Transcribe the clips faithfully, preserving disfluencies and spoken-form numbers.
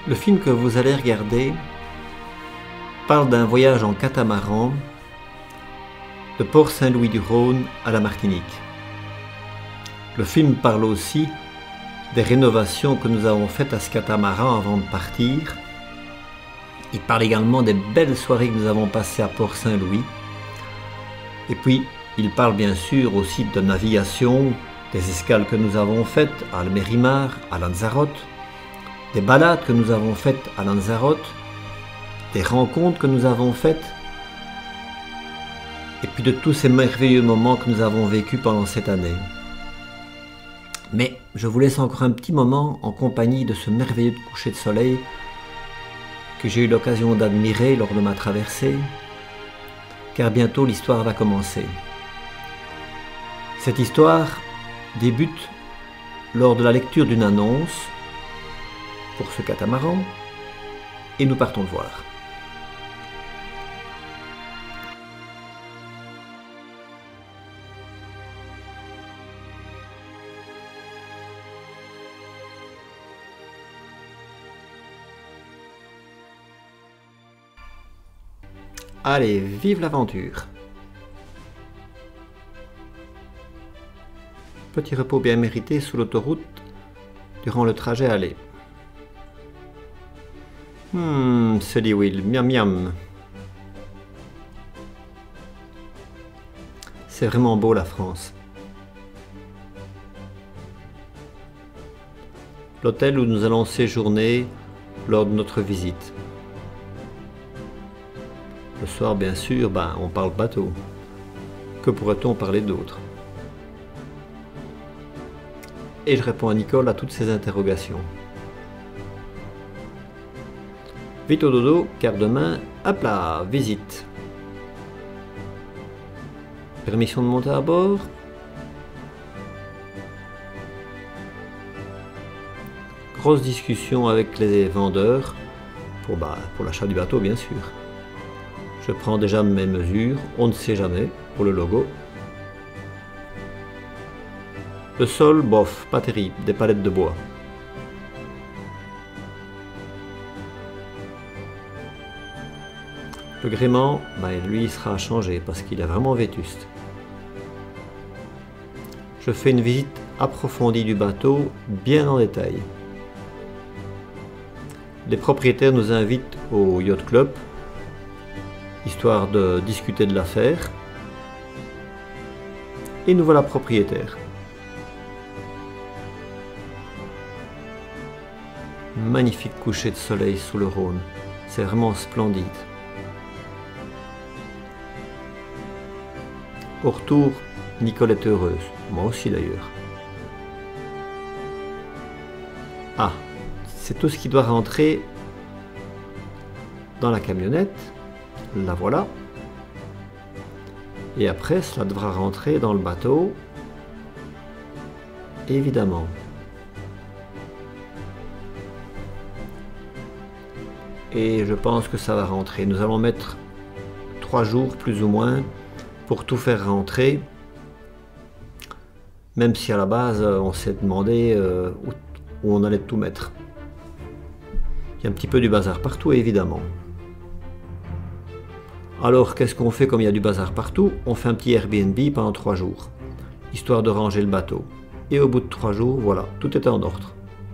Le film que vous allez regarder parle d'un voyage en catamaran de Port-Saint-Louis-du-Rhône à la Martinique. Le film parle aussi des rénovations que nous avons faites à ce catamaran avant de partir. Il parle également des belles soirées que nous avons passées à Port-Saint-Louis. Et puis, il parle bien sûr aussi de navigation, des escales que nous avons faites à Almérimar, à Lanzarote, des balades que nous avons faites à Lanzarote, des rencontres que nous avons faites, et puis de tous ces merveilleux moments que nous avons vécus pendant cette année. Mais je vous laisse encore un petit moment en compagnie de ce merveilleux coucher de soleil que j'ai eu l'occasion d'admirer lors de ma traversée, car bientôt l'histoire va commencer. Cette histoire débute lors de la lecture d'une annonce pour ce catamaran, et nous partons le voir. Allez, vive l'aventure! Petit repos bien mérité sous l'autoroute durant le trajet aller. Hmm, se dit Will, miam miam. C'est vraiment beau la France. L'hôtel où nous allons séjourner lors de notre visite. Le soir, bien sûr, ben, on parle bateau. Que pourrait-on parler d'autre? Et je réponds à Nicole à toutes ces interrogations. Vite au dodo, car demain, hop là, visite. Permission de monter à bord? Grosse discussion avec les vendeurs pour, bah, pour l'achat du bateau, bien sûr. Je prends déjà mes mesures, on ne sait jamais, pour le logo. Le sol, bof, pas terrible, des palettes de bois. Le gréement, ben lui, il sera à changer parce qu'il est vraiment vétuste. Je fais une visite approfondie du bateau, bien en détail. Les propriétaires nous invitent au Yacht Club, histoire de discuter de l'affaire. Et nous voilà propriétaires. Magnifique coucher de soleil sous le Rhône, c'est vraiment splendide. Au retour, Nicole est heureuse, moi aussi d'ailleurs. Ah, c'est tout ce qui doit rentrer dans la camionnette. La voilà. Et après, cela devra rentrer dans le bateau. Évidemment. Et je pense que ça va rentrer. Nous allons mettre trois jours plus ou moins pour tout faire rentrer. Même si à la base, on s'est demandé euh, où, où on allait tout mettre. Il y a un petit peu du bazar partout, évidemment. Alors, qu'est-ce qu'on fait comme il y a du bazar partout? On fait un petit Airbnb pendant trois jours, histoire de ranger le bateau. Et au bout de trois jours, voilà, tout est en ordre.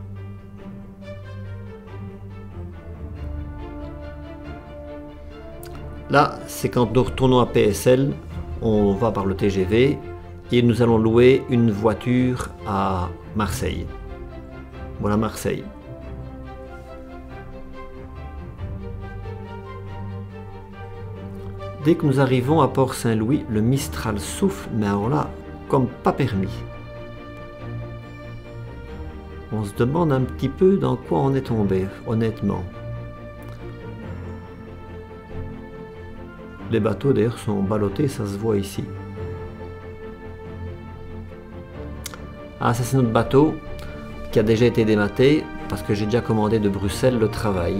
Là, c'est quand nous retournons à P S L, on va par le T G V et nous allons louer une voiture à Marseille. Voilà Marseille. Dès que nous arrivons à Port-Saint-Louis, le Mistral souffle, mais alors là, comme pas permis. On se demande un petit peu dans quoi on est tombé, honnêtement. Les bateaux d'ailleurs sont ballottés, ça se voit ici. Ah, ça c'est notre bateau qui a déjà été dématé parce que j'ai déjà commandé de Bruxelles le travail.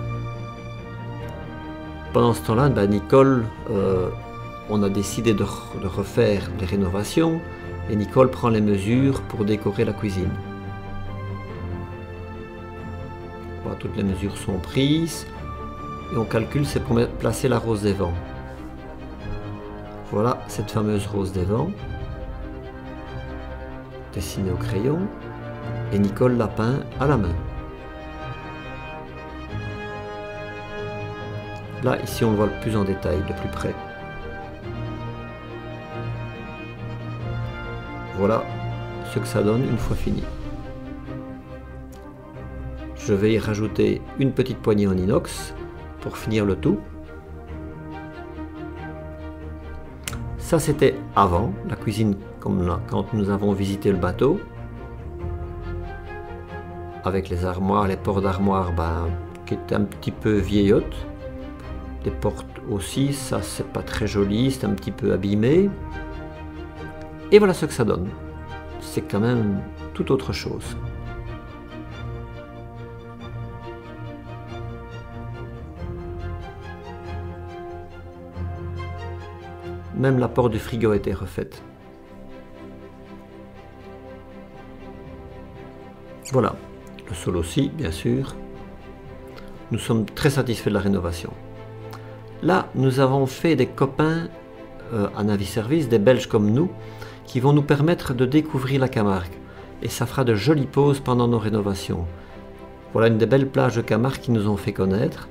Pendant ce temps-là, ben Nicole, euh, on a décidé de, de refaire des rénovations et Nicole prend les mesures pour décorer la cuisine. Voilà, toutes les mesures sont prises. Et on calcule, c'est pour placer la rose des vents. Voilà cette fameuse rose des vents, dessinée au crayon, et Nicole l'a peint à la main. Là, ici, on le voit le plus en détail, de plus près. Voilà ce que ça donne une fois fini. Je vais y rajouter une petite poignée en inox pour finir le tout. Ça, c'était avant la cuisine, comme là, quand nous avons visité le bateau. Avec les armoires, les portes d'armoire ben, qui étaient un petit peu vieillottes. Les portes aussi, ça c'est pas très joli, c'est un petit peu abîmé. Et voilà ce que ça donne. C'est quand même tout autre chose. Même la porte du frigo a été refaite. Voilà, le sol aussi, bien sûr. Nous sommes très satisfaits de la rénovation. Là, nous avons fait des copains euh, à Naviservice, des Belges comme nous, qui vont nous permettre de découvrir la Camargue. Et ça fera de jolies pauses pendant nos rénovations. Voilà une des belles plages de Camargue qui nous ont fait connaître.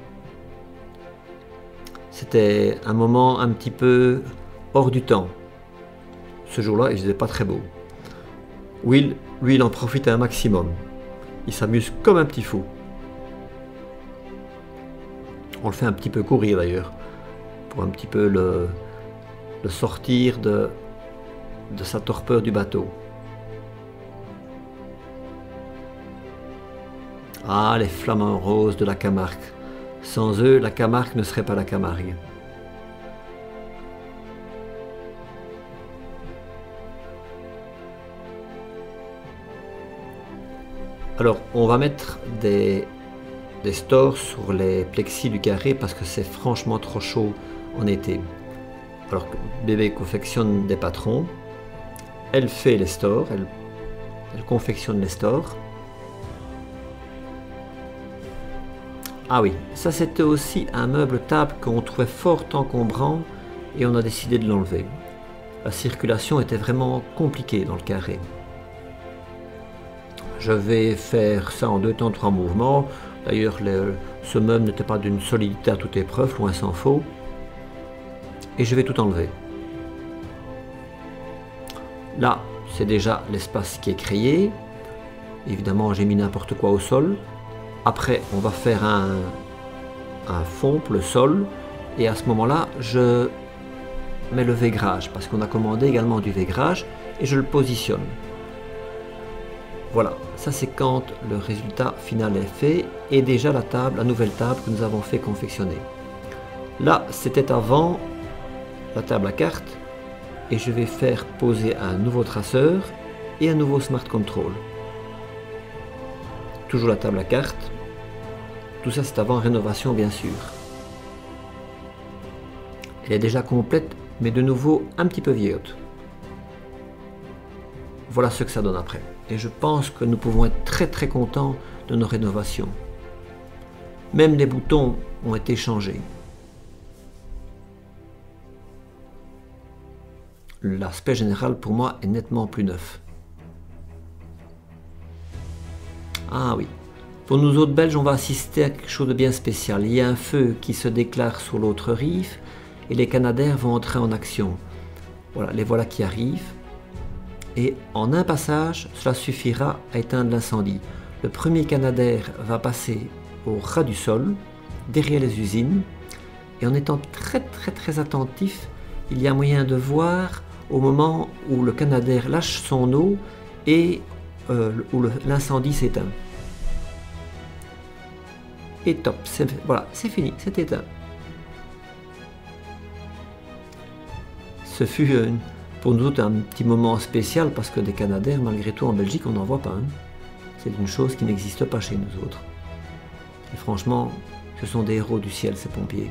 C'était un moment un petit peu hors du temps. Ce jour-là, il faisait pas très beau. Will, lui, il en profite un maximum. Il s'amuse comme un petit fou. On le fait un petit peu courir d'ailleurs, pour un petit peu le, le sortir de, de sa torpeur du bateau. Ah, les flamants roses de la Camargue. Sans eux, la Camargue ne serait pas la Camargue. Alors, on va mettre des, des stores sur les plexis du carré parce que c'est franchement trop chaud en été. Alors que bébé confectionne des patrons, elle fait les stores, elle, elle confectionne les stores. Ah oui, ça c'était aussi un meuble table qu'on trouvait fort encombrant et on a décidé de l'enlever. La circulation était vraiment compliquée dans le carré. Je vais faire ça en deux temps, trois mouvements. D'ailleurs, ce meuble n'était pas d'une solidité à toute épreuve, loin s'en faut. Et je vais tout enlever. Là, c'est déjà l'espace qui est créé. Évidemment, j'ai mis n'importe quoi au sol. Après, on va faire un, un fond pour le sol. Et à ce moment-là, je mets le vaigrage, parce qu'on a commandé également du vaigrage, et je le positionne. Voilà, ça c'est quand le résultat final est fait et déjà la table, la nouvelle table que nous avons fait confectionner. Là, c'était avant la table à cartes et je vais faire poser un nouveau traceur et un nouveau Smart Control. Toujours la table à cartes. Tout ça c'est avant rénovation bien sûr. Elle est déjà complète mais de nouveau un petit peu vieillotte. Voilà ce que ça donne après. Et je pense que nous pouvons être très très contents de nos rénovations. Même les boutons ont été changés. L'aspect général pour moi est nettement plus neuf. Ah oui, pour nous autres Belges, on va assister à quelque chose de bien spécial. Il y a un feu qui se déclare sur l'autre rive et les Canadaires vont entrer en action. Voilà, les voilà qui arrivent. Et en un passage, cela suffira à éteindre l'incendie. Le premier Canadair va passer au ras du sol, derrière les usines, et en étant très très très attentif, il y a moyen de voir au moment où le Canadair lâche son eau et euh, où l'incendie s'éteint. Et top, voilà, c'est fini, c'est éteint. Ce fut une... pour nous autres un petit moment spécial parce que des Canadaires, malgré tout en Belgique, on n'en voit pas. Hein. C'est une chose qui n'existe pas chez nous autres. Et franchement, ce sont des héros du ciel, ces pompiers.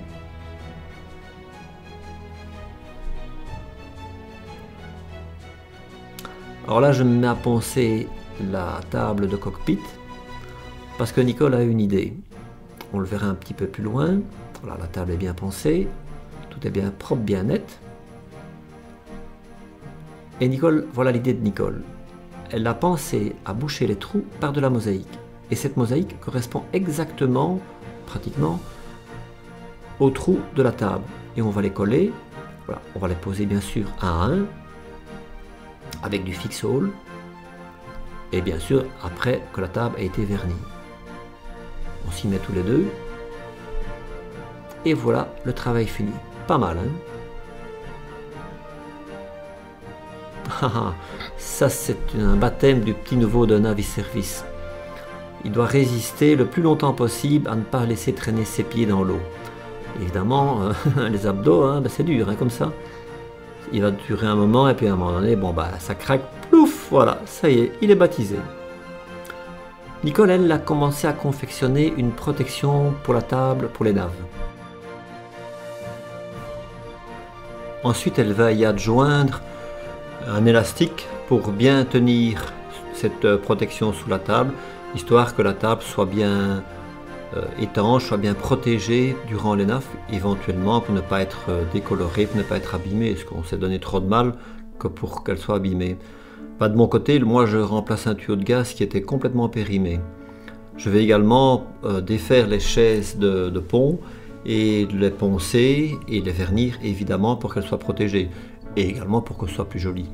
Alors là, je me mets à poncer la table de cockpit. parce que Nicole a une idée. On le verra un petit peu plus loin. Voilà, la table est bien pensée, tout est bien propre, bien net. Et Nicole, voilà l'idée de Nicole. Elle a pensé à boucher les trous par de la mosaïque. Et cette mosaïque correspond exactement, pratiquement, aux trous de la table. Et on va les coller, voilà, on va les poser bien sûr un à un, avec du fixole, et bien sûr après que la table a été vernie. On s'y met tous les deux, et voilà le travail fini. Pas mal, hein? Ça c'est un baptême du petit nouveau de Navis Service. Il doit résister le plus longtemps possible à ne pas laisser traîner ses pieds dans l'eau. Évidemment, euh, les abdos, hein, ben c'est dur, hein, comme ça. Il va durer un moment, et puis à un moment donné, bon, bah, ça craque, plouf, voilà, ça y est, il est baptisé. Nicole, elle, a commencé à confectionner une protection pour la table, pour les naves. Ensuite, elle va y adjoindre un élastique pour bien tenir cette protection sous la table, histoire que la table soit bien euh, étanche, soit bien protégée durant les naves, éventuellement pour ne pas être euh, décolorée, pour ne pas être abîmée, parce qu'on s'est donné trop de mal que pour qu'elle soit abîmée. Bah, de mon côté, moi je remplace un tuyau de gaz qui était complètement périmé. Je vais également euh, défaire les chaises de, de pont et les poncer et les vernir évidemment pour qu'elles soient protégées et également pour que ce soit plus joli.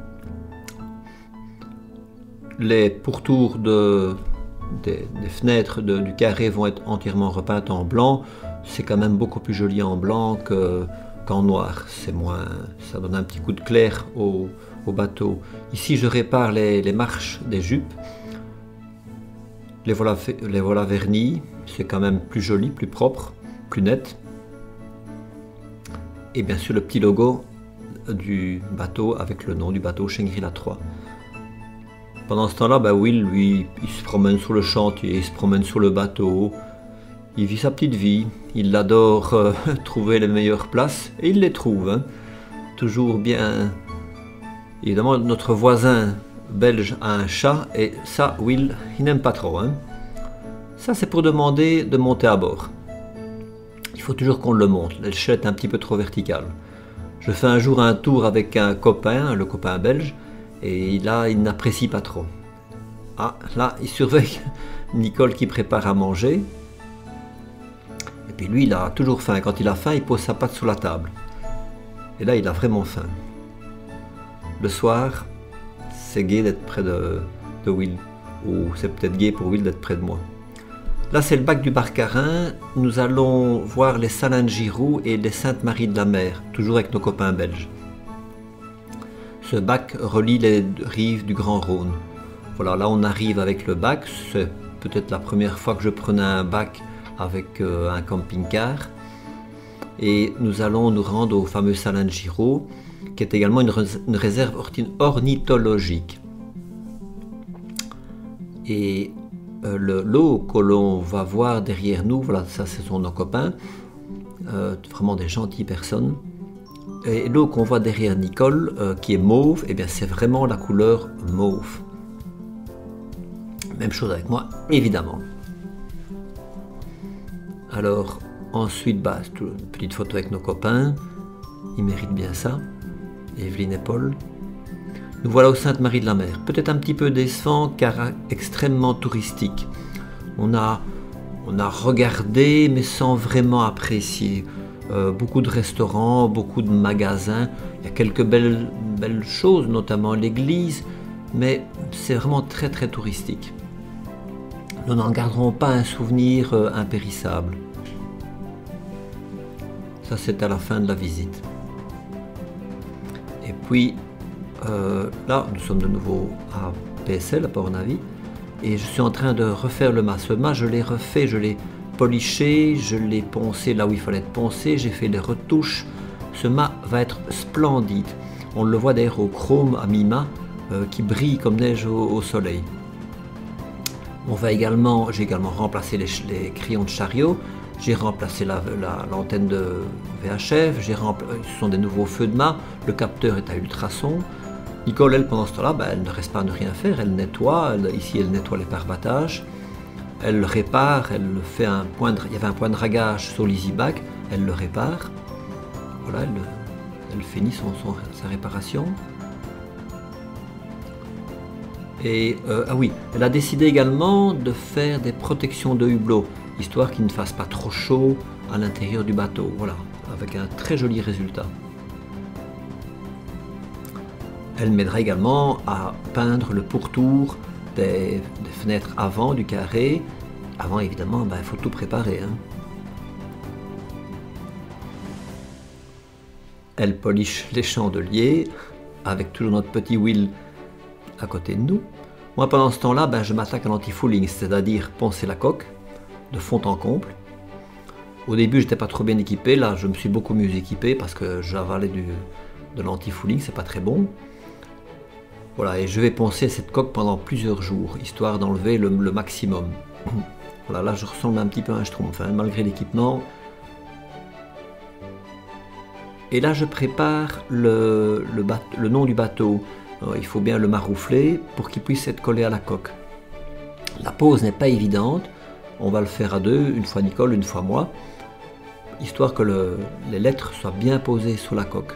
Les pourtours de, des, des fenêtres de, du carré vont être entièrement repeintes en blanc. C'est quand même beaucoup plus joli en blanc que, qu'en noir. C'est moins, ça donne un petit coup de clair au, au bateau. Ici je répare les, les marches des jupes. Les voilà, les voilà vernis. C'est quand même plus joli, plus propre, plus net. Et bien sûr le petit logo du bateau avec le nom du bateau Shangri-La trois. Pendant ce temps-là, ben Will, lui, il se promène sur le chantier, il se promène sur le bateau, il vit sa petite vie, il adore euh, trouver les meilleures places, et il les trouve, hein. Toujours bien. Évidemment, notre voisin belge a un chat, et ça, Will, il n'aime pas trop, hein. Ça, c'est pour demander de monter à bord. Il faut toujours qu'on le monte, l'échelle est un petit peu trop verticale. Je fais un jour un tour avec un copain, le copain belge, et là, il n'apprécie pas trop. Ah, là, il surveille Nicole qui prépare à manger. Et puis lui, il a toujours faim. Quand il a faim, il pose sa patte sur la table. Et là, il a vraiment faim. Le soir, c'est gai d'être près de, de Will. Ou c'est peut-être gai pour Will d'être près de moi. Là, c'est le bac du Barcarin. Nous allons voir les Salins-de-Giroux et les Sainte-Marie de la Mer, toujours avec nos copains belges. Ce bac relie les rives du Grand Rhône. Voilà, là on arrive avec le bac. C'est peut-être la première fois que je prenais un bac avec euh, un camping-car. Et nous allons nous rendre au fameux Salins-de-Giroux, qui est également une, une réserve ornithologique. Et euh, le, l'eau que l'on va voir derrière nous, voilà, ça ce sont nos copains, euh, vraiment des gentilles personnes. Et l'eau qu'on voit derrière Nicole, euh, qui est mauve, eh bien c'est vraiment la couleur mauve. Même chose avec moi, évidemment. Alors, ensuite, bah, une petite photo avec nos copains. Ils méritent bien ça. Evelyne et Paul. Nous voilà au Sainte-Marie de la Mer. Peut-être un petit peu décevant, car extrêmement touristique. On a, on a regardé, mais sans vraiment apprécier. Euh, beaucoup de restaurants, beaucoup de magasins. Il y a quelques belles, belles choses, notamment l'église, mais c'est vraiment très très touristique. Nous n'en garderons pas un souvenir euh, impérissable. Ça, c'est à la fin de la visite. Et puis, euh, là, nous sommes de nouveau à P S L, à Port-Navy, et je suis en train de refaire le mât. Ce mât, je l'ai refait, je l'ai poliché, je l'ai poncé là où il fallait être poncé, j'ai fait des retouches. Ce mât va être splendide. On le voit d'ailleurs au chrome à mi-mât euh, qui brille comme neige au, au soleil. On va également, j'ai également remplacé les, les crayons de chariot, j'ai remplacé la, la, l'antenne de V H F, j'ai ce sont des nouveaux feux de mât, le capteur est à ultrasons. Nicole, elle, pendant ce temps-là, ben, elle ne reste pas à ne rien faire, elle nettoie, elle, ici elle nettoie les pare-battages. Elle le répare, elle fait un point de, il y avait un point de dragage sur l'EasyBack, elle le répare. Voilà, elle, elle finit son, son, sa réparation. Et euh, ah oui, elle a décidé également de faire des protections de hublot, histoire qu'il ne fasse pas trop chaud à l'intérieur du bateau. Voilà, avec un très joli résultat. Elle m'aidera également à peindre le pourtour des, des fenêtres avant du carré. Avant, évidemment, ben, il faut tout préparer. Hein. Elle polish les chandeliers avec toujours notre petit Will à côté de nous. Moi, pendant ce temps-là, ben, je m'attaque à l'anti-fouling, c'est-à-dire poncer la coque de fond en comble. Au début, j'étais pas trop bien équipé. Là, je me suis beaucoup mieux équipé parce que j'avalais du, de l'anti-fouling, c'est pas très bon. Voilà, et je vais poncer cette coque pendant plusieurs jours, histoire d'enlever le, le maximum. Voilà, là je ressemble un petit peu à un schtroumpf, hein, malgré l'équipement. Et là je prépare le, le, le nom du bateau. Alors, il faut bien le maroufler pour qu'il puisse être collé à la coque. La pose n'est pas évidente, on va le faire à deux, une fois Nicole, une fois moi, histoire que le, les lettres soient bien posées sur la coque.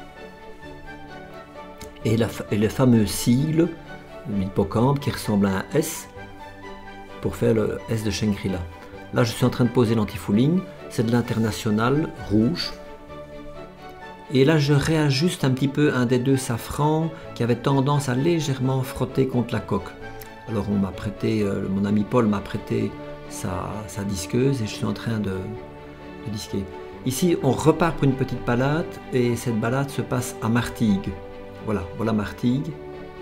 Et, la, et le fameux sigle, l'hippocampe qui ressemble à un S, pour faire le S de Shangri-La. Là, je suis en train de poser l'anti-fouling, c'est de l'international rouge. Et là, je réajuste un petit peu un des deux safrans qui avait tendance à légèrement frotter contre la coque. Alors, on m'a prêté, euh, mon ami Paul m'a prêté sa, sa disqueuse et je suis en train de, de disquer. Ici, on repart pour une petite balade et cette balade se passe à Martigues. Voilà, voilà Martigues.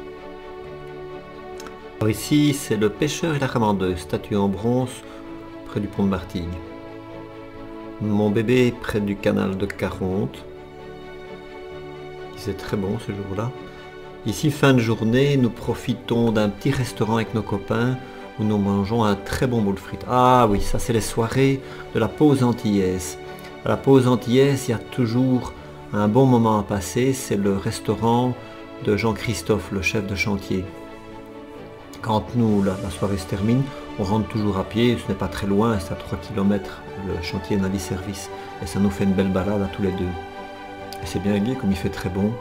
Alors ici, c'est le pêcheur et la ramandeuse, statue en bronze près du pont de Martigues. Mon bébé près du canal de Caronte. C'est très bon ce jour-là. Ici, fin de journée, nous profitons d'un petit restaurant avec nos copains où nous mangeons un très bon boule frites. Ah oui, ça c'est les soirées de la pause antillaise. À la pause antillaise, il y a toujours un bon moment à passer, c'est le restaurant de Jean-Christophe, le chef de chantier. Quand nous, la, la soirée se termine, on rentre toujours à pied, ce n'est pas très loin, c'est à trois kilomètres le chantier Navi Service. Et ça nous fait une belle balade à tous les deux. Et c'est bien gai comme il fait très bon.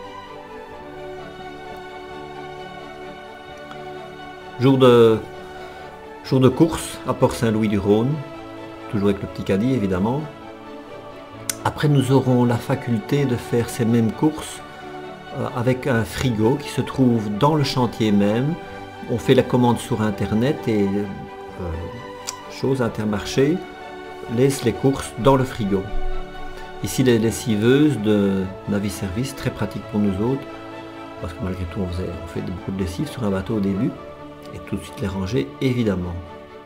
Jour de, jour de course à Port-Saint-Louis-du-Rhône, toujours avec le petit caddie évidemment. Après, nous aurons la faculté de faire ces mêmes courses euh, avec un frigo qui se trouve dans le chantier même. On fait la commande sur internet et euh, chose Intermarché laisse les courses dans le frigo. Ici, les lessiveuses de Navi Service, très pratique pour nous autres, parce que malgré tout, on, faisait, on fait beaucoup de lessive sur un bateau au début, et tout de suite les ranger, évidemment.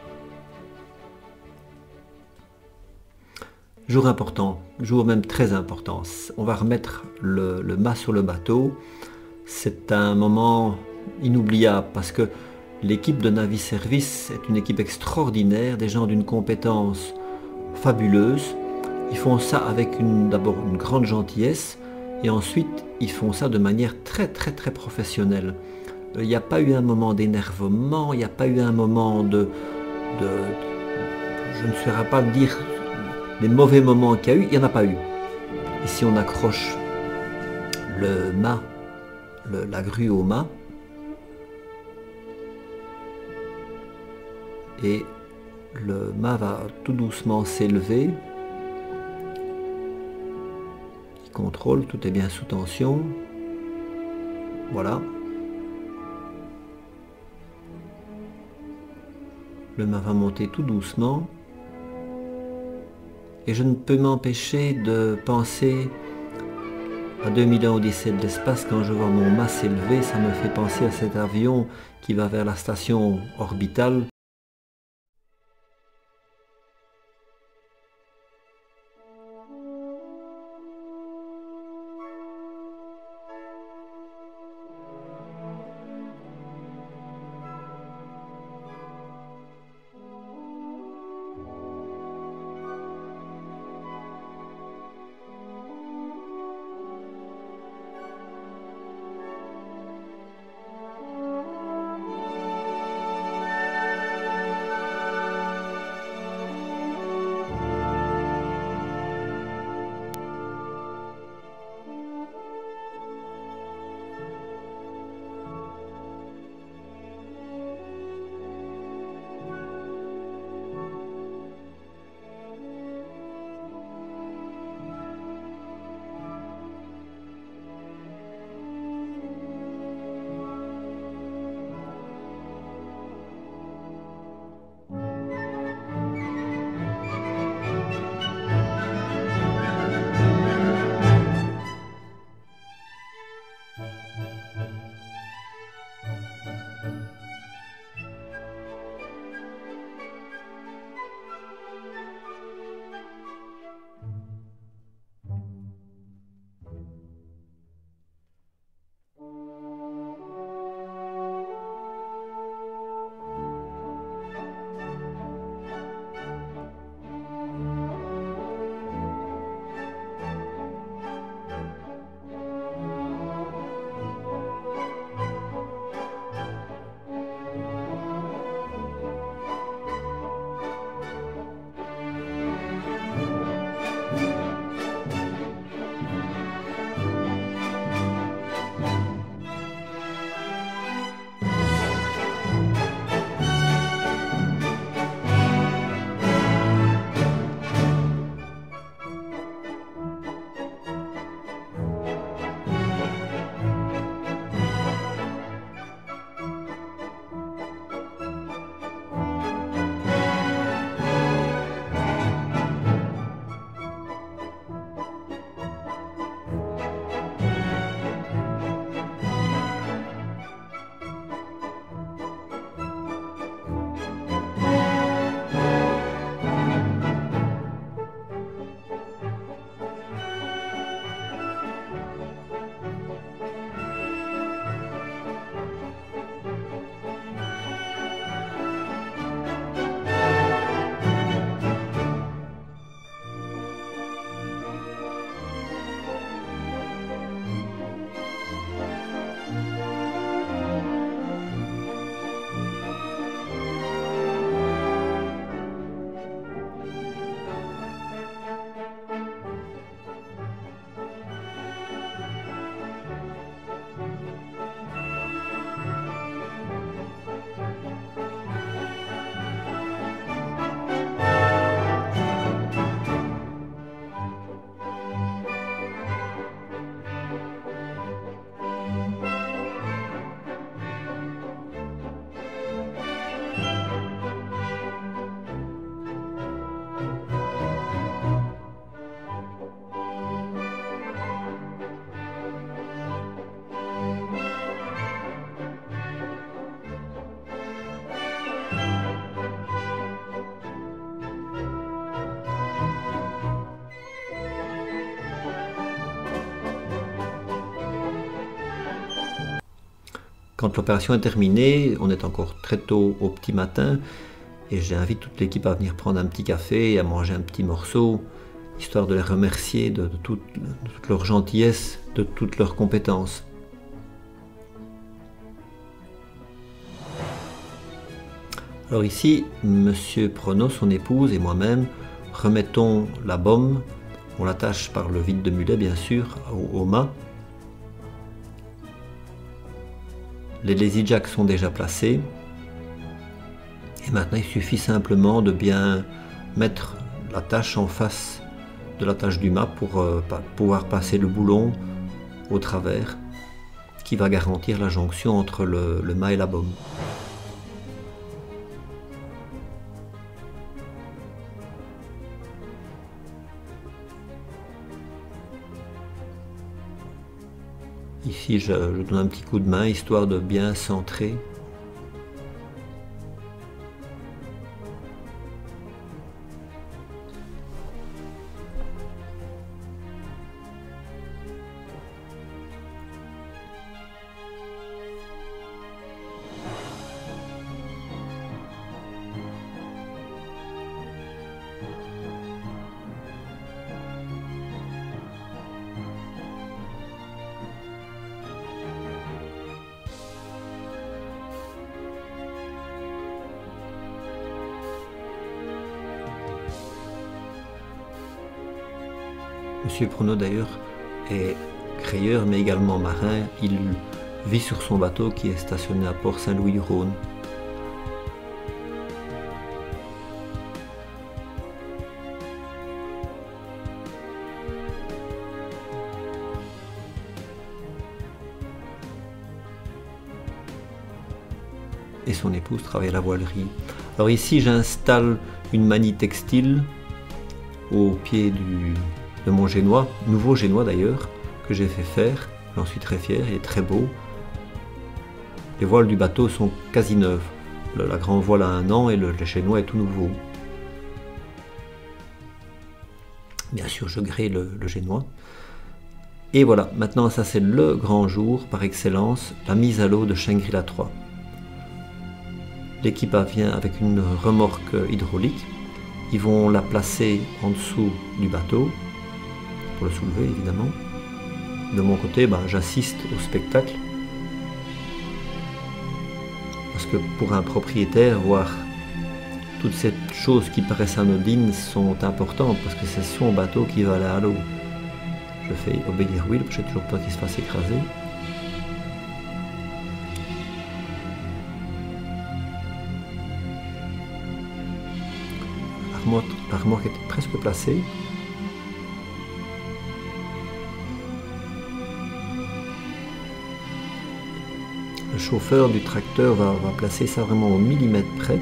Jour important, jour même très important. On va remettre le, le mât sur le bateau. C'est un moment inoubliable parce que l'équipe de Navi Service est une équipe extraordinaire, des gens d'une compétence fabuleuse. Ils font ça avec d'abord une grande gentillesse et ensuite ils font ça de manière très très très professionnelle. Il n'y a pas eu un moment d'énervement, il n'y a pas eu un moment de, de... Je ne saurais pas dire les mauvais moments qu'il y a eu, il n'y en a pas eu. Ici on accroche le mât, le, la grue au mât. Et le mât va tout doucement s'élever. Il contrôle, tout est bien sous tension. Voilà. Le mât va monter tout doucement. Et je ne peux m'empêcher de penser à deux mille un Odyssée de l'espace. Quand je vois mon mât s'élever, ça me fait penser à cet avion qui va vers la station orbitale. Quand l'opération est terminée, on est encore très tôt au petit matin, et j'invite toute l'équipe à venir prendre un petit café et à manger un petit morceau, histoire de les remercier de, de, toute, de toute leur gentillesse, de toutes leurs compétences. Alors ici, Monsieur Prono, son épouse et moi-même remettons la baume, on l'attache par le vide de mulet bien sûr au, au mât. Les lazy jacks sont déjà placés et maintenant il suffit simplement de bien mettre l'attache en face de l'attache du mât pour euh, pouvoir passer le boulon au travers qui va garantir la jonction entre le, le mât et la baume. Ici, je, je donne un petit coup de main, histoire de bien centrer. Monsieur Prono d'ailleurs est crayeur mais également marin. Il vit sur son bateau qui est stationné à Port-Saint-Louis-du-Rhône. Et son épouse travaille à la voilerie. Alors ici j'installe une manie textile au pied du de mon génois, nouveau génois d'ailleurs, que j'ai fait faire. J'en suis très fier, il est très beau. Les voiles du bateau sont quasi neuves. Le, la grande voile a un an et le, le génois est tout nouveau. Bien sûr, je grée le, le génois. Et voilà, maintenant ça c'est le grand jour par excellence, la mise à l'eau de Shangri-La trois. L'équipe vient avec une remorque hydraulique. Ils vont la placer en dessous du bateau, pour le soulever évidemment. De mon côté, ben, j'assiste au spectacle. Parce que pour un propriétaire, voir toutes ces choses qui paraissent anodines sont importantes, parce que c'est son bateau qui va aller à l'eau. Je fais obéir Will, parce que j'ai toujours peur qu'il se fasse écraser. La remorque, la remorque était presque placée. Le chauffeur du tracteur va, va placer ça vraiment au millimètre près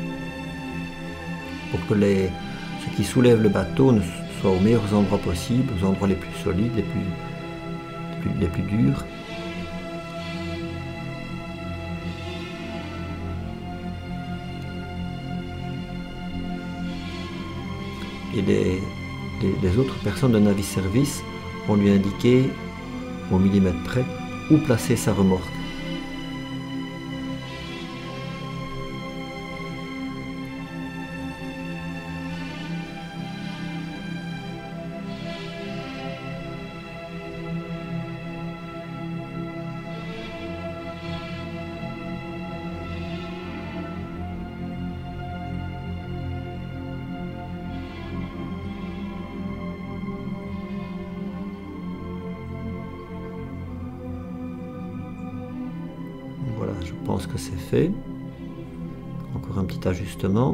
pour que les, ceux qui soulèvent le bateau ne soient aux meilleurs endroits possibles, aux endroits les plus solides, les plus, les plus, les plus durs. Et les, les, les autres personnes de Navis Service vont lui indiquer au millimètre près où placer sa remorque. Voilà, je pense que c'est fait. Encore un petit ajustement.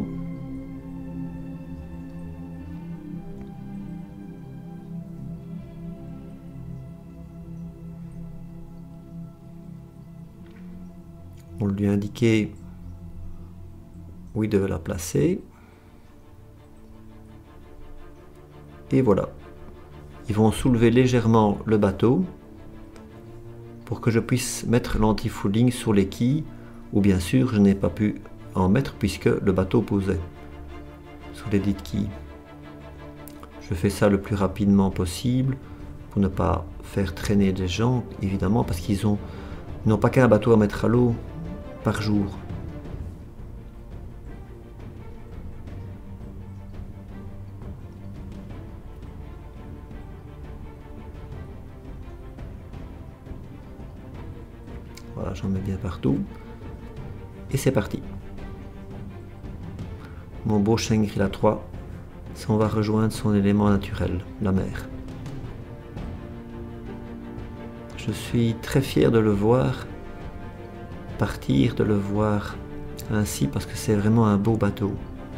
On lui a indiqué où il devait la placer. Et voilà. Ils vont soulever légèrement le bateau pour que je puisse mettre l'anti-fouling sur les quilles, où bien sûr je n'ai pas pu en mettre puisque le bateau posait sur les dites quilles. Je fais ça le plus rapidement possible pour ne pas faire traîner les gens, évidemment, parce qu'ils ont Ils n'ont pas qu'un bateau à mettre à l'eau par jour. Voilà, j'en mets bien partout. Et c'est parti. Mon beau Shangri-La trois s'en va rejoindre son élément naturel, la mer. Je suis très fier de le voir partir, de le voir ainsi, parce que c'est vraiment un beau bateau.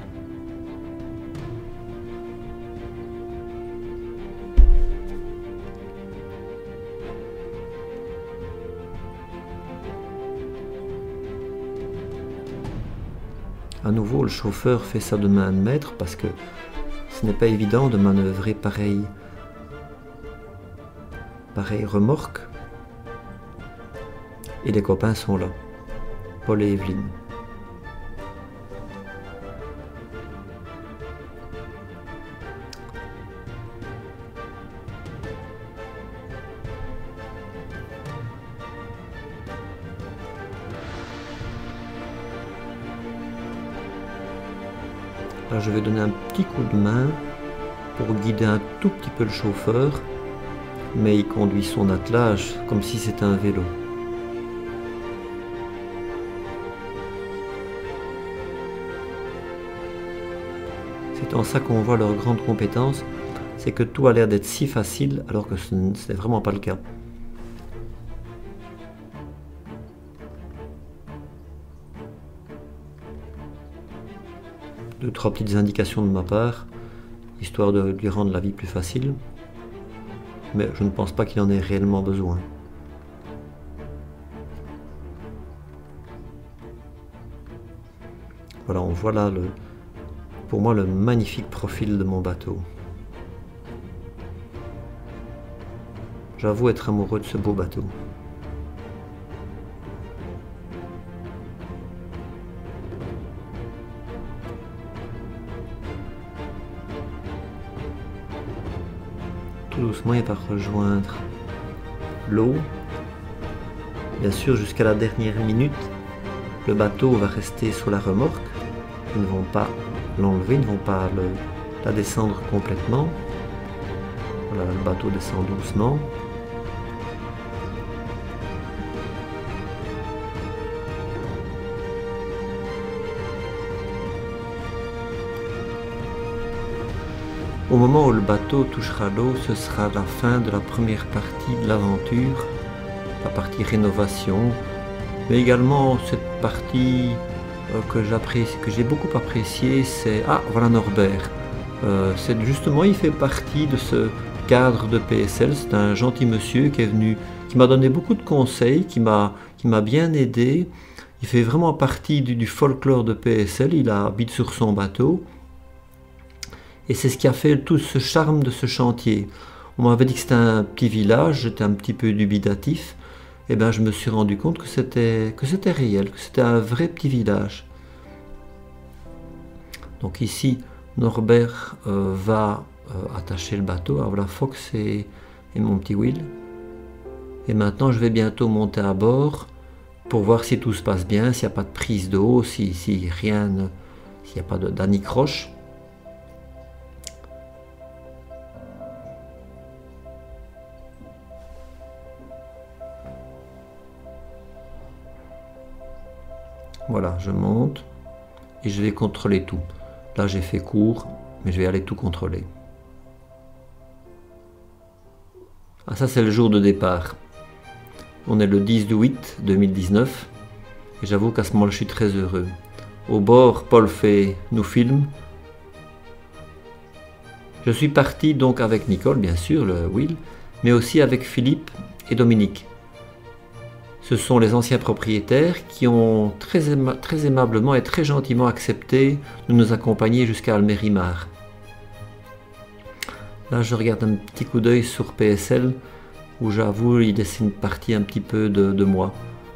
À nouveau, le chauffeur fait ça de main de maître parce que ce n'est pas évident de manœuvrer pareil, pareil remorque. Et les copains sont là, Paul et Evelyne. Là, je vais donner un petit coup de main pour guider un tout petit peu le chauffeur, mais il conduit son attelage comme si c'était un vélo. C'est en ça qu'on voit leur grande compétence, c'est que tout a l'air d'être si facile alors que ce n'est vraiment pas le cas. Deux, trois petites indications de ma part, histoire de lui rendre la vie plus facile, mais je ne pense pas qu'il en ait réellement besoin. Voilà, on voit là, le, pour moi, le magnifique profil de mon bateau. J'avoue être amoureux de ce beau bateau. Tout doucement, il va rejoindre l'eau. Bien sûr, jusqu'à la dernière minute, le bateau va rester sur la remorque. Ils ne vont pas l'enlever, ils ne vont pas le, la descendre complètement. Voilà, le bateau descend doucement. Au moment où le bateau touchera l'eau, ce sera la fin de la première partie de l'aventure, la partie rénovation, mais également cette partie euh, que j'apprécie, que j'ai beaucoup appréciée, c'est ah voilà Norbert. Euh, c'est justement, il fait partie de ce cadre de P S L. C'est un gentil monsieur qui est venu, qui m'a donné beaucoup de conseils, qui m'a qui m'a bien aidé. Il fait vraiment partie du, du folklore de P S L. Il habite sur son bateau. Et c'est ce qui a fait tout ce charme de ce chantier. On m'avait dit que c'était un petit village, j'étais un petit peu dubitatif. Et bien je me suis rendu compte que c'était que c'était réel, que c'était un vrai petit village. Donc ici, Norbert euh, va euh, attacher le bateau. Alors voilà, Fox et, et mon petit Will. Et maintenant, je vais bientôt monter à bord pour voir si tout se passe bien, s'il n'y a pas de prise d'eau, si, si rien, s'il n'y a pas d'anicroche. Voilà, je monte et je vais contrôler tout. Là, j'ai fait court, mais je vais aller tout contrôler. Ah, ça, c'est le jour de départ. On est le dix du huit deux mille dix-neuf et j'avoue qu'à ce moment-là, je suis très heureux. Au bord, Paul fait nous filme. Je suis parti donc avec Nicole, bien sûr, le Will, mais aussi avec Philippe et Dominique. Ce sont les anciens propriétaires qui ont très, aima très aimablement et très gentiment accepté de nous accompagner jusqu'à Almerimar. Là, je regarde un petit coup d'œil sur P S L, où j'avoue, il laisse une partie un petit peu de, de moi.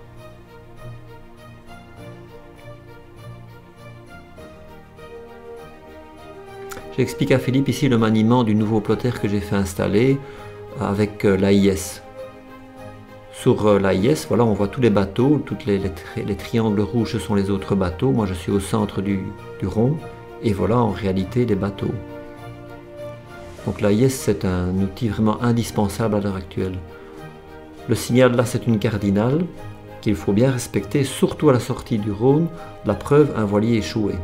J'explique à Philippe ici le maniement du nouveau plotter que j'ai fait installer avec l'A I S. Sur euh, l'A I S, voilà, on voit tous les bateaux, toutes les, les, tri les triangles rouges, ce sont les autres bateaux. Moi, je suis au centre du, du rond, et voilà en réalité les bateaux. Donc l'A I S, c'est un outil vraiment indispensable à l'heure actuelle. Le signal, là, c'est une cardinale qu'il faut bien respecter, surtout à la sortie du Rhône. La preuve, un voilier échoué.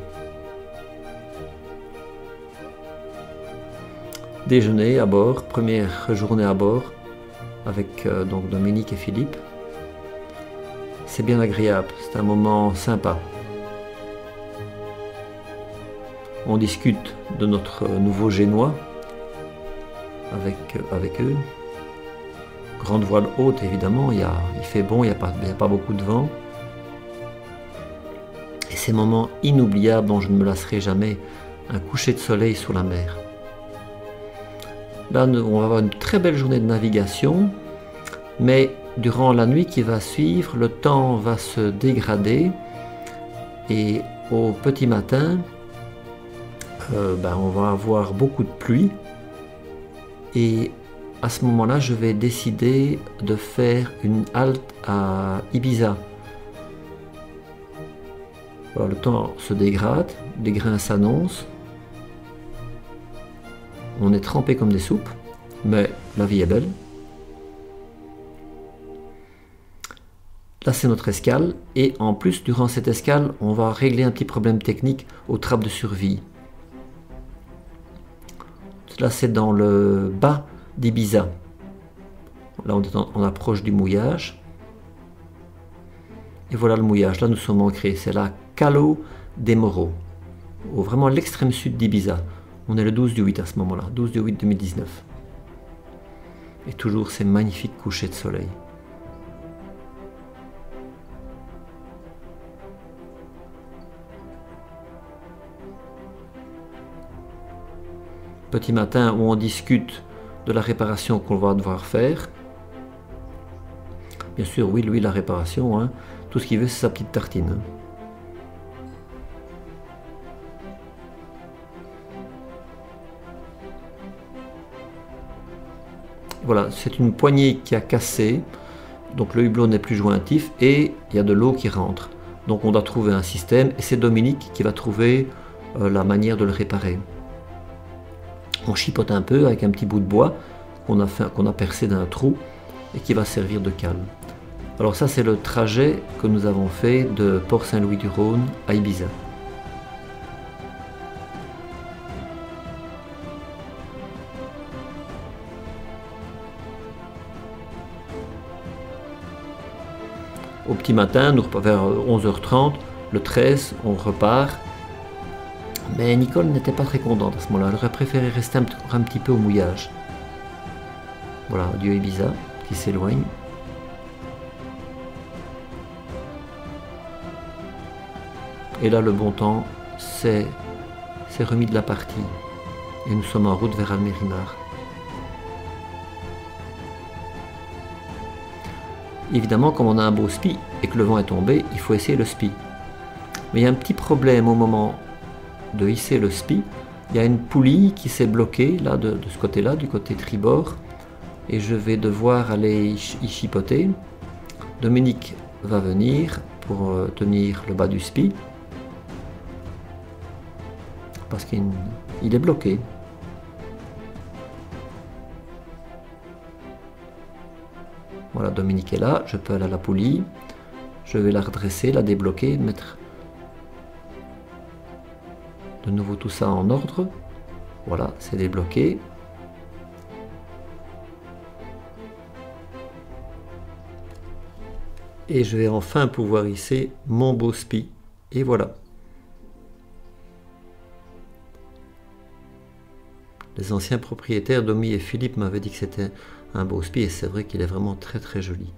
Déjeuner à bord, première journée à bord, avec euh, donc Dominique et Philippe. C'est bien agréable, c'est un moment sympa. On discute de notre nouveau génois avec, euh, avec eux. Grande voile haute, évidemment, il, y a, il fait bon, il n'y a, a pas beaucoup de vent. Et ces moments inoubliables dont je ne me lasserai jamais, un coucher de soleil sur la mer. Là, on va avoir une très belle journée de navigation, mais durant la nuit qui va suivre, le temps va se dégrader et au petit matin, euh, ben, on va avoir beaucoup de pluie et à ce moment-là, je vais décider de faire une halte à Ibiza. Voilà, le temps se dégrade, les grains s'annoncent. On est trempé comme des soupes, mais la vie est belle. Là, c'est notre escale, et en plus, durant cette escale, on va régler un petit problème technique aux trappes de survie. Là, c'est dans le bas d'Ibiza. Là, on, est en, on approche du mouillage. Et voilà le mouillage. Là, nous sommes ancrés. C'est la Calo des Moros, au vraiment l'extrême sud d'Ibiza. On est le douze du huit à ce moment-là, douze du huit deux mille dix-neuf. Et toujours ces magnifiques couchers de soleil. Petit matin où on discute de la réparation qu'on va devoir faire. Bien sûr, oui, lui, la réparation, hein, tout ce qu'il veut, c'est sa petite tartine. Hein. Voilà, c'est une poignée qui a cassé, donc le hublot n'est plus jointif et il y a de l'eau qui rentre. Donc on doit trouver un système et c'est Dominique qui va trouver euh, la manière de le réparer. On chipote un peu avec un petit bout de bois qu'on a, fait, qu'on a percé d'un trou et qui va servir de cale. Alors ça, c'est le trajet que nous avons fait de Port-Saint-Louis-du-Rhône à Ibiza. Au petit matin, nous, vers onze heures trente, le treize, on repart. Mais Nicole n'était pas très contente à ce moment-là. Elle aurait préféré rester un, un petit peu au mouillage. Voilà, adieu Ibiza qui s'éloigne. Et là, le bon temps s'est remis de la partie. Et nous sommes en route vers Almerinar. Évidemment, comme on a un beau spi et que le vent est tombé, il faut essayer le spi. Mais il y a un petit problème au moment de hisser le spi. Il y a une poulie qui s'est bloquée là de, de ce côté-là, du côté tribord. Et je vais devoir aller y chipoter. Dominique va venir pour tenir le bas du spi. Parce qu'il il est bloqué. Voilà, Dominique est là, je peux aller à la poulie, je vais la redresser, la débloquer, mettre de nouveau tout ça en ordre. Voilà, c'est débloqué. Et je vais enfin pouvoir hisser mon beau spi. Et voilà. Les anciens propriétaires, Domi et Philippe, m'avaient dit que c'était un beau spi et c'est vrai qu'il est vraiment très très joli.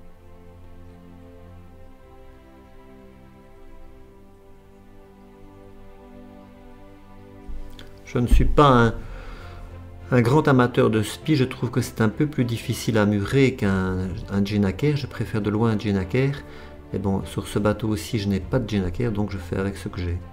Je ne suis pas un, un grand amateur de spi, je trouve que c'est un peu plus difficile à murer qu'un un Jenaker, je préfère de loin un Jenaker. Et bon, sur ce bateau aussi je n'ai pas de Jenaker, donc je fais avec ce que j'ai.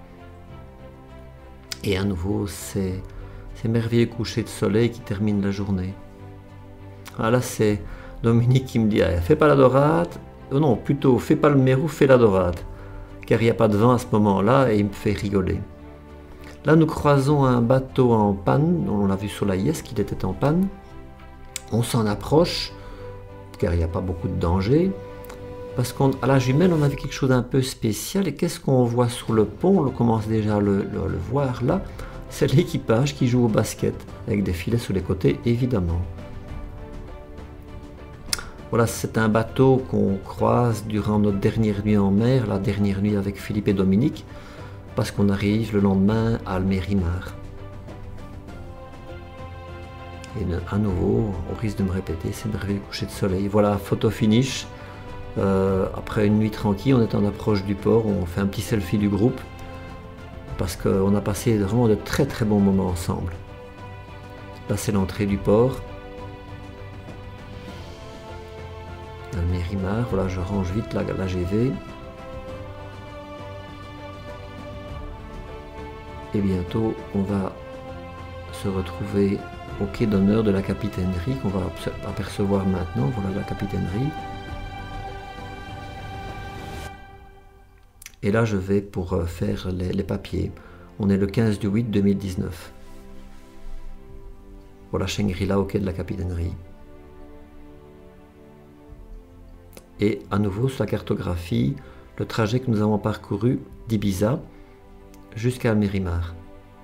Et à nouveau, c'est ces merveilleux couchers de soleil qui terminent la journée. Ah là, c'est Dominique qui me dit ah, fais pas la dorade, oh non plutôt fais pas le mérou, fais la dorade, car il n'y a pas de vent à ce moment-là et il me fait rigoler. Là nous croisons un bateau en panne, on l'a vu sur la Yes qu'il était en panne, on s'en approche, car il n'y a pas beaucoup de danger, parce qu'à la jumelle on a vu quelque chose d'un peu spécial, et qu'est-ce qu'on voit sur le pont, on commence déjà à le, le, le voir là, c'est l'équipage qui joue au basket, avec des filets sur les côtés évidemment. Voilà, c'est un bateau qu'on croise durant notre dernière nuit en mer, la dernière nuit avec Philippe et Dominique, parce qu'on arrive le lendemain à Almerimar. Et à nouveau, on risque de me répéter, c'est merveilleux coucher de soleil. Voilà, photo finish. Euh, après une nuit tranquille, on est en approche du port, on fait un petit selfie du groupe, parce qu'on a passé vraiment de très très bons moments ensemble. Là, c'est l'entrée du port. Almerimar, voilà, je range vite la, la G V. Et bientôt, on va se retrouver au quai d'honneur de la capitainerie, qu'on va apercevoir maintenant. Voilà la capitainerie. Et là, je vais pour faire les, les papiers. On est le quinze du huit deux mille dix-neuf. Voilà Shangri-La au quai de la capitainerie. Et à nouveau sur la cartographie, le trajet que nous avons parcouru d'Ibiza jusqu'à Almerimar.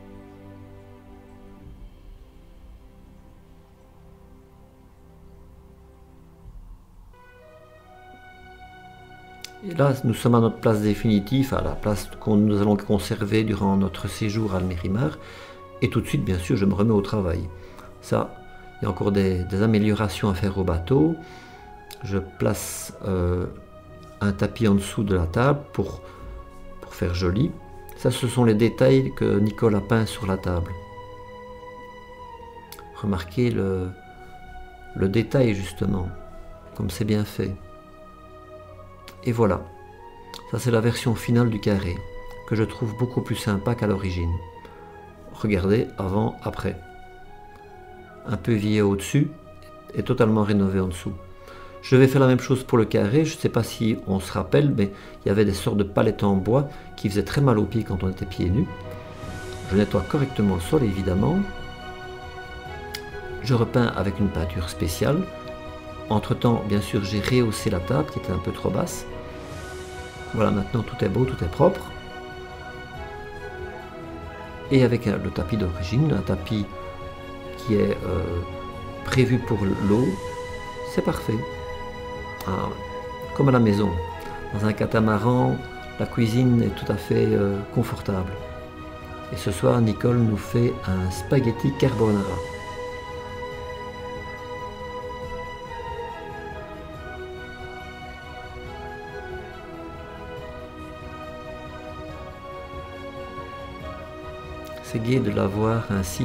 Et là, nous sommes à notre place définitive, à la place que nous allons conserver durant notre séjour à Almerimar. Et tout de suite, bien sûr, je me remets au travail. Ça, il y a encore des, des améliorations à faire au bateau. Je place euh, un tapis en dessous de la table pour, pour faire joli. Ça, ce sont les détails que Nicole a peints sur la table. Remarquez le, le détail, justement, comme c'est bien fait. Et voilà, ça c'est la version finale du carré, que je trouve beaucoup plus sympa qu'à l'origine. Regardez, avant, après. Un peu vieilli au-dessus et totalement rénové en dessous. Je vais faire la même chose pour le carré, je ne sais pas si on se rappelle, mais il y avait des sortes de palettes en bois qui faisaient très mal aux pieds quand on était pieds nus. Je nettoie correctement le sol, évidemment. Je repeins avec une peinture spéciale. Entre-temps, bien sûr, j'ai rehaussé la table qui était un peu trop basse. Voilà, maintenant tout est beau, tout est propre. Et avec un, le tapis d'origine, un tapis qui est euh, prévu pour l'eau, c'est parfait. Ah, comme à la maison. Dans un catamaran, la cuisine est tout à fait euh, confortable. Et ce soir, Nicole nous fait un spaghetti carbonara. C'est gai de la voir ainsi.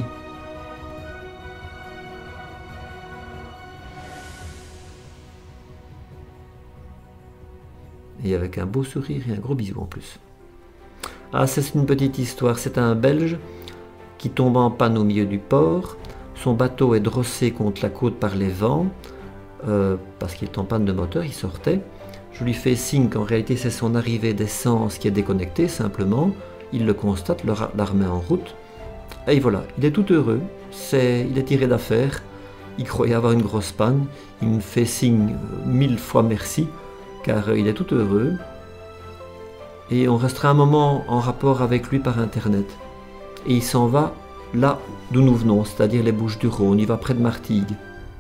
Et avec un beau sourire et un gros bisou en plus. Ah, c'est une petite histoire. C'est un Belge qui tombe en panne au milieu du port. Son bateau est drossé contre la côte par les vents, euh, parce qu'il est en panne de moteur, il sortait. Je lui fais signe qu'en réalité c'est son arrivée d'essence qui est déconnectée simplement. Il le constate, la remet en route. Et voilà, il est tout heureux, c'est, il est tiré d'affaire. Il croyait avoir une grosse panne. Il me fait signe mille fois merci, car il est tout heureux. Et on restera un moment en rapport avec lui par internet. Et il s'en va là d'où nous venons, c'est-à-dire les Bouches-du-Rhône. Il va près de Martigues.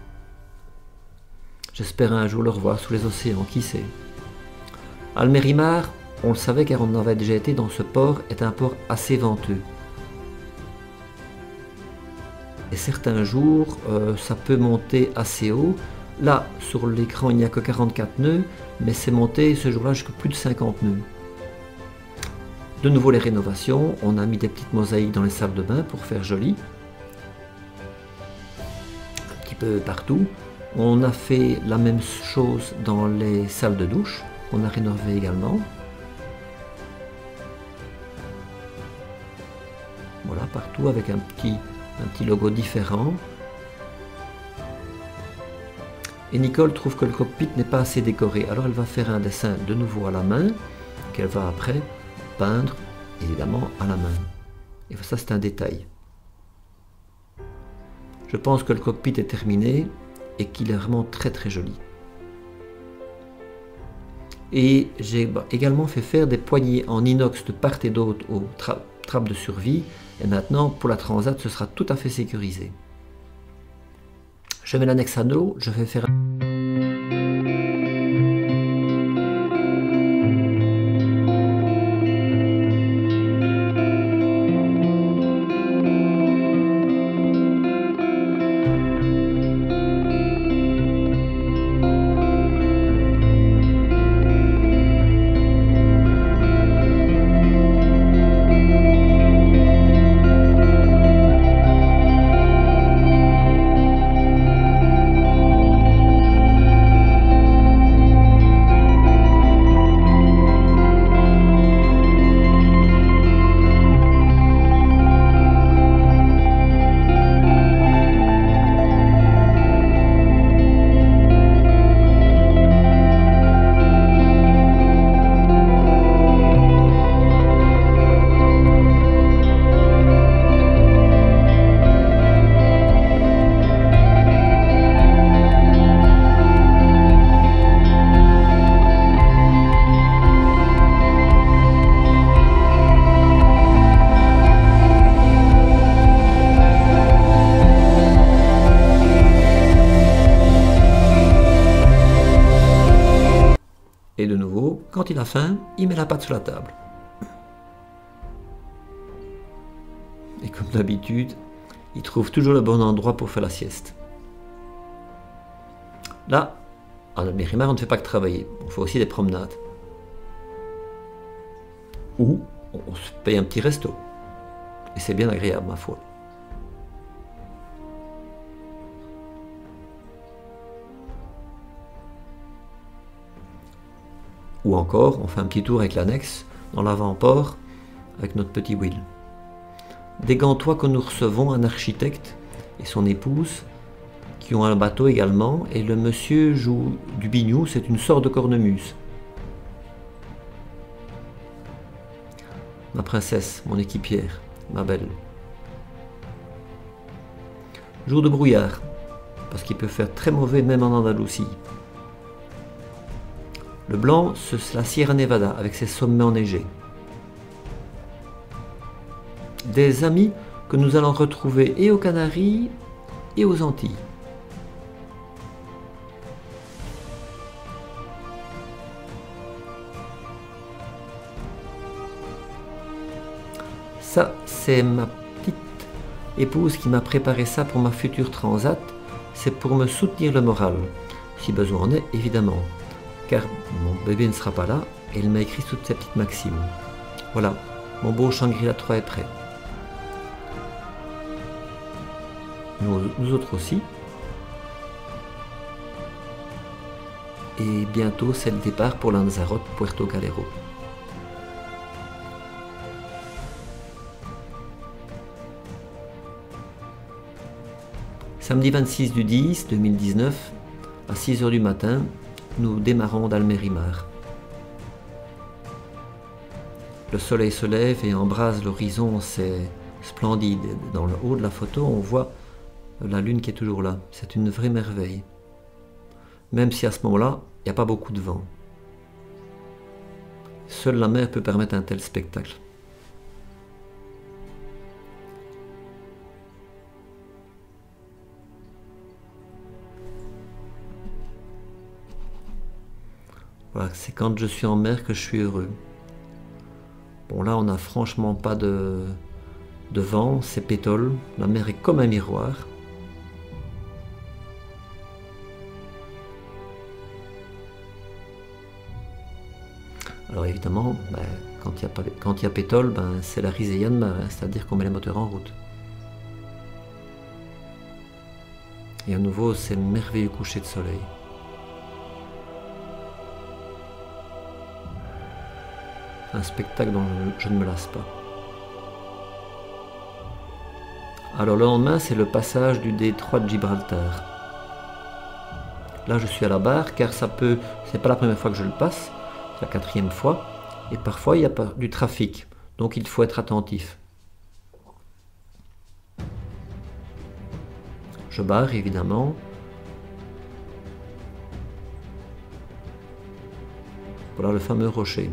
J'espère un jour le revoir sous les océans, qui sait. Almerimar, on le savait car on avait déjà été dans ce port, est un port assez venteux. Et certains jours, euh, ça peut monter assez haut. Là, sur l'écran, il n'y a que quarante-quatre nœuds, mais c'est monté ce jour-là jusqu'à plus de cinquante nœuds. De nouveau les rénovations, on a mis des petites mosaïques dans les salles de bain pour faire joli. Un petit peu partout. On a fait la même chose dans les salles de douche, qu'on a rénové également. Voilà, partout avec un petit, un petit logo différent. Et Nicole trouve que le cockpit n'est pas assez décoré. Alors elle va faire un dessin de nouveau à la main, qu'elle va après peindre, évidemment, à la main. Et ça, c'est un détail. Je pense que le cockpit est terminé et qu'il est vraiment très très joli. Et j'ai également fait faire des poignées en inox de part et d'autre aux tra trappes de survie. Et maintenant, pour la Transat, ce sera tout à fait sécurisé. Je mets l'annexe à l'eau, je vais faire... Et de nouveau, quand il a faim, il met la patte sur la table. Et comme d'habitude, il trouve toujours le bon endroit pour faire la sieste. Là, à Mérimar, on ne fait pas que travailler, on fait aussi des promenades. Ou on se paye un petit resto. Et c'est bien agréable, ma foi. Ou encore, on fait un petit tour avec l'annexe dans l'avant-port avec notre petit Will. Des Gantois que nous recevons, un architecte et son épouse qui ont un bateau également, et le monsieur joue du biniou, c'est une sorte de cornemuse. Ma princesse, mon équipière, ma belle. Jour de brouillard, parce qu'il peut faire très mauvais même en Andalousie. Le blanc, c'est la Sierra Nevada avec ses sommets enneigés. Des amis que nous allons retrouver et aux Canaries et aux Antilles. Ça, c'est ma petite épouse qui m'a préparé ça pour ma future transat. C'est pour me soutenir le moral, si besoin en est, évidemment. Car mon bébé ne sera pas là, et elle m'a écrit toutes ces petites maximes. Voilà, mon beau Shangri-La trois est prêt. Nous, nous autres aussi. Et bientôt, c'est le départ pour Lanzarote, Puerto Calero. Samedi vingt-six du dix deux mille dix-neuf, à six heures du matin, nous démarrons d'Almérimar. Le soleil se lève et embrase l'horizon, c'est splendide. Dans le haut de la photo, on voit la lune qui est toujours là. C'est une vraie merveille. Même si à ce moment-là, il n'y a pas beaucoup de vent. Seule la mer peut permettre un tel spectacle. Voilà, c'est quand je suis en mer que je suis heureux. Bon, là, on n'a franchement pas de, de vent, c'est pétole. La mer est comme un miroir. Alors évidemment, ben, quand il y a pas, quand il y a pétole, ben, c'est la risée Yanmar, hein, c'est-à-dire qu'on met les moteurs en route. Et à nouveau, c'est merveilleux coucher de soleil. Un spectacle dont je ne me lasse pas. Alors le lendemain, c'est le passage du détroit de Gibraltar. Là, je suis à la barre car ça peut, c'est pas la première fois que je le passe, c'est la quatrième fois, et parfois il y a du trafic, donc il faut être attentif. Je barre évidemment. Voilà le fameux rocher.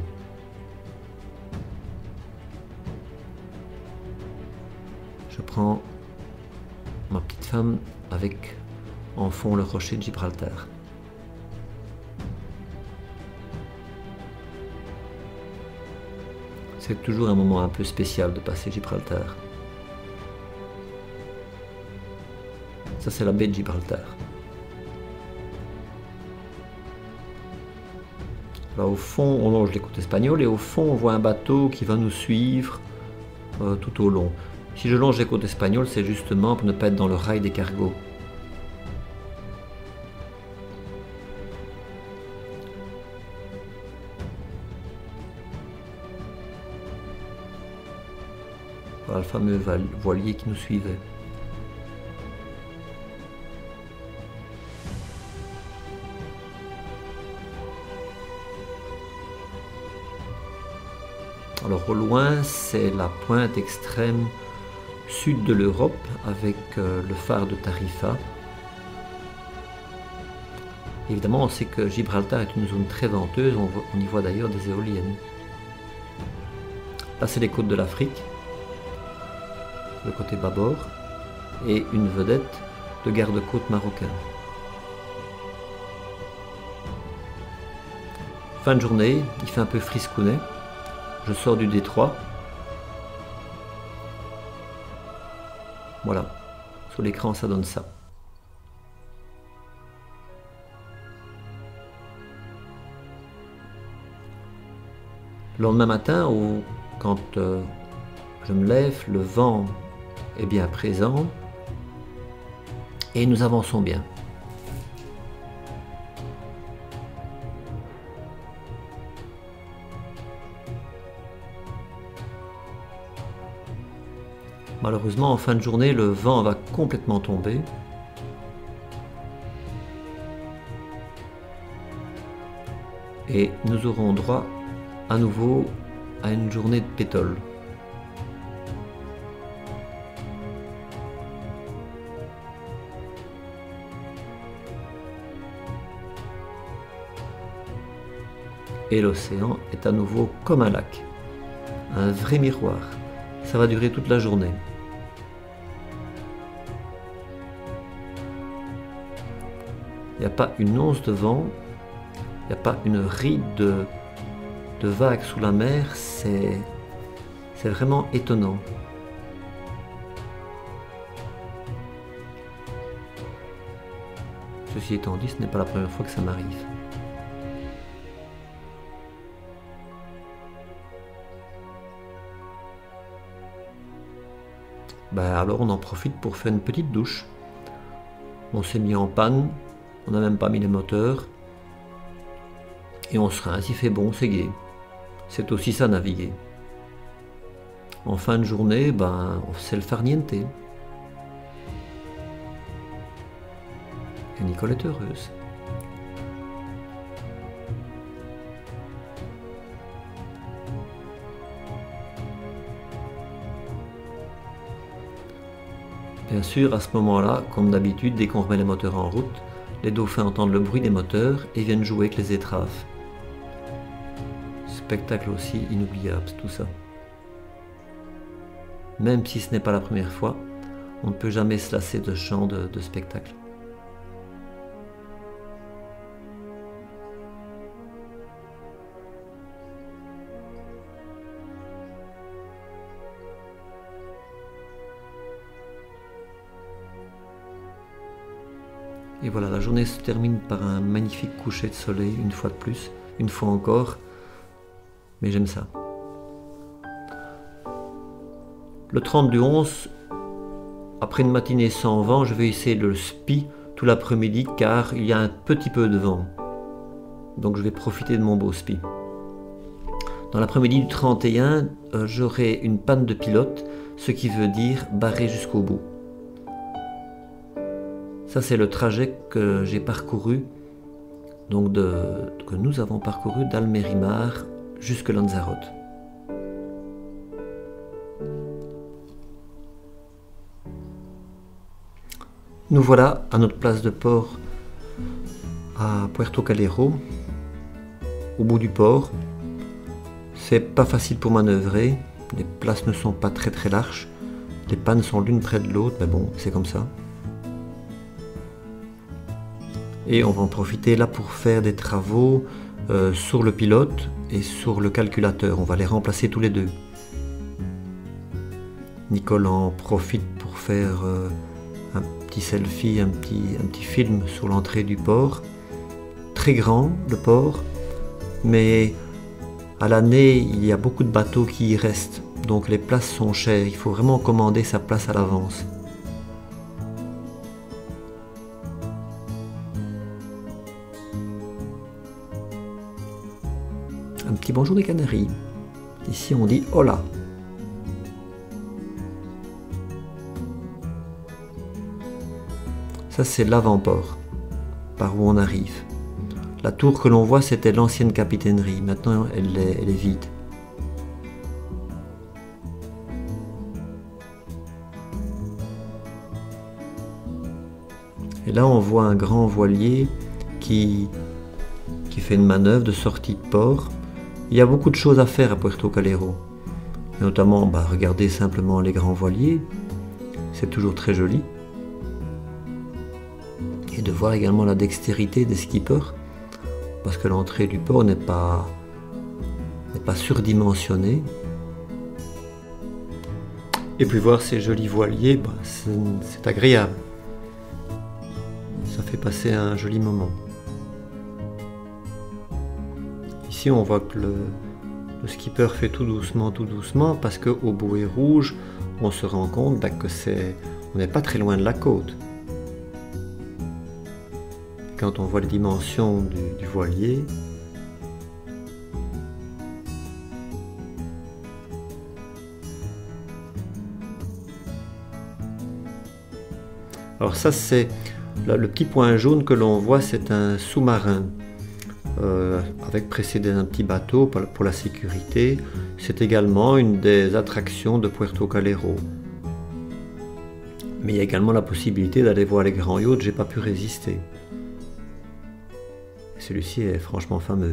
Je prends ma petite femme avec en fond le rocher de Gibraltar. C'est toujours un moment un peu spécial de passer Gibraltar. Ça, c'est la baie de Gibraltar. Là, au fond, on longe les côtes espagnoles et au fond, on voit un bateau qui va nous suivre euh, tout au long. Si je longe les côtes espagnoles, c'est justement pour ne pas être dans le rail des cargos. Voilà le fameux voilier qui nous suivait. Alors au loin, c'est la pointe extrême sud de l'Europe avec euh, le phare de Tarifa. Évidemment, on sait que Gibraltar est une zone très venteuse, on, voit, on y voit d'ailleurs des éoliennes. Là, c'est les côtes de l'Afrique, le côté bâbord, et une vedette de garde-côte marocain. Fin de journée, il fait un peu friscounet. Je sors du détroit. Voilà, sur l'écran ça donne ça. Le lendemain matin, au, quand euh, je me lève, le vent est bien présent et nous avançons bien. Malheureusement, en fin de journée, le vent va complètement tomber. Et nous aurons droit à nouveau à une journée de pétole. Et l'océan est à nouveau comme un lac, un vrai miroir. Ça va durer toute la journée. Il n'y a pas une once de vent, il n'y a pas une ride de, de vagues sous la mer, c'est c'est vraiment étonnant. Ceci étant dit, ce n'est pas la première fois que ça m'arrive. Ben alors on en profite pour faire une petite douche. On s'est mis en panne, on n'a même pas mis les moteurs. Et on se rince, il fait bon, c'est gai. C'est aussi ça naviguer. En fin de journée, ben c'est le farniente. Et Nicole est heureuse. Bien sûr, à ce moment-là, comme d'habitude, dès qu'on remet les moteurs en route, les dauphins entendent le bruit des moteurs et viennent jouer avec les étraves. Spectacle aussi inoubliable, tout ça. Même si ce n'est pas la première fois, on ne peut jamais se lasser de ce genre de, de spectacle. Et voilà, la journée se termine par un magnifique coucher de soleil, une fois de plus, une fois encore, mais j'aime ça. Le trente du onze, après une matinée sans vent, je vais essayer le spi tout l'après-midi car il y a un petit peu de vent. Donc je vais profiter de mon beau spi. Dans l'après-midi du trente et un, euh, j'aurai une panne de pilote, ce qui veut dire barrer jusqu'au bout. Ça, c'est le trajet que j'ai parcouru donc de, que nous avons parcouru d'Almerimar jusque Lanzarote. Nous voilà à notre place de port à Puerto Calero, au bout du port. C'est pas facile pour manœuvrer, les places ne sont pas très très larges, les pannes sont l'une près de l'autre, mais bon, c'est comme ça. Et on va en profiter là pour faire des travaux euh, sur le pilote et sur le calculateur. On va les remplacer tous les deux. Nicole en profite pour faire euh, un petit selfie, un petit, un petit film sur l'entrée du port. Très grand le port, mais à l'année il y a beaucoup de bateaux qui y restent, donc les places sont chères. Il faut vraiment commander sa place à l'avance. Un petit bonjour des Canaries. Ici on dit hola. Ça c'est l'avant-port, par où on arrive. La tour que l'on voit c'était l'ancienne capitainerie, maintenant elle est, elle est vide. Et là on voit un grand voilier qui, qui fait une manœuvre de sortie de port. Il y a beaucoup de choses à faire à Puerto Calero, et notamment bah, regarder simplement les grands voiliers, c'est toujours très joli, et de voir également la dextérité des skippers, parce que l'entrée du port n'est pas, n'est pas surdimensionnée. Et puis voir ces jolis voiliers, bah, c'est agréable, ça fait passer un joli moment. Ici on voit que le, le skipper fait tout doucement, tout doucement, parce qu'au bouée rouge, on se rend compte bah, que c'est, on n'est pas très loin de la côte. Quand on voit les dimensions du, du voilier, alors ça c'est le petit point jaune que l'on voit, c'est un sous-marin. Euh, avec précédé un petit bateau pour la sécurité. C'est également une des attractions de Puerto Calero. Mais il y a également la possibilité d'aller voir les grands yachts, j'ai pas pu résister. Celui-ci est franchement fameux.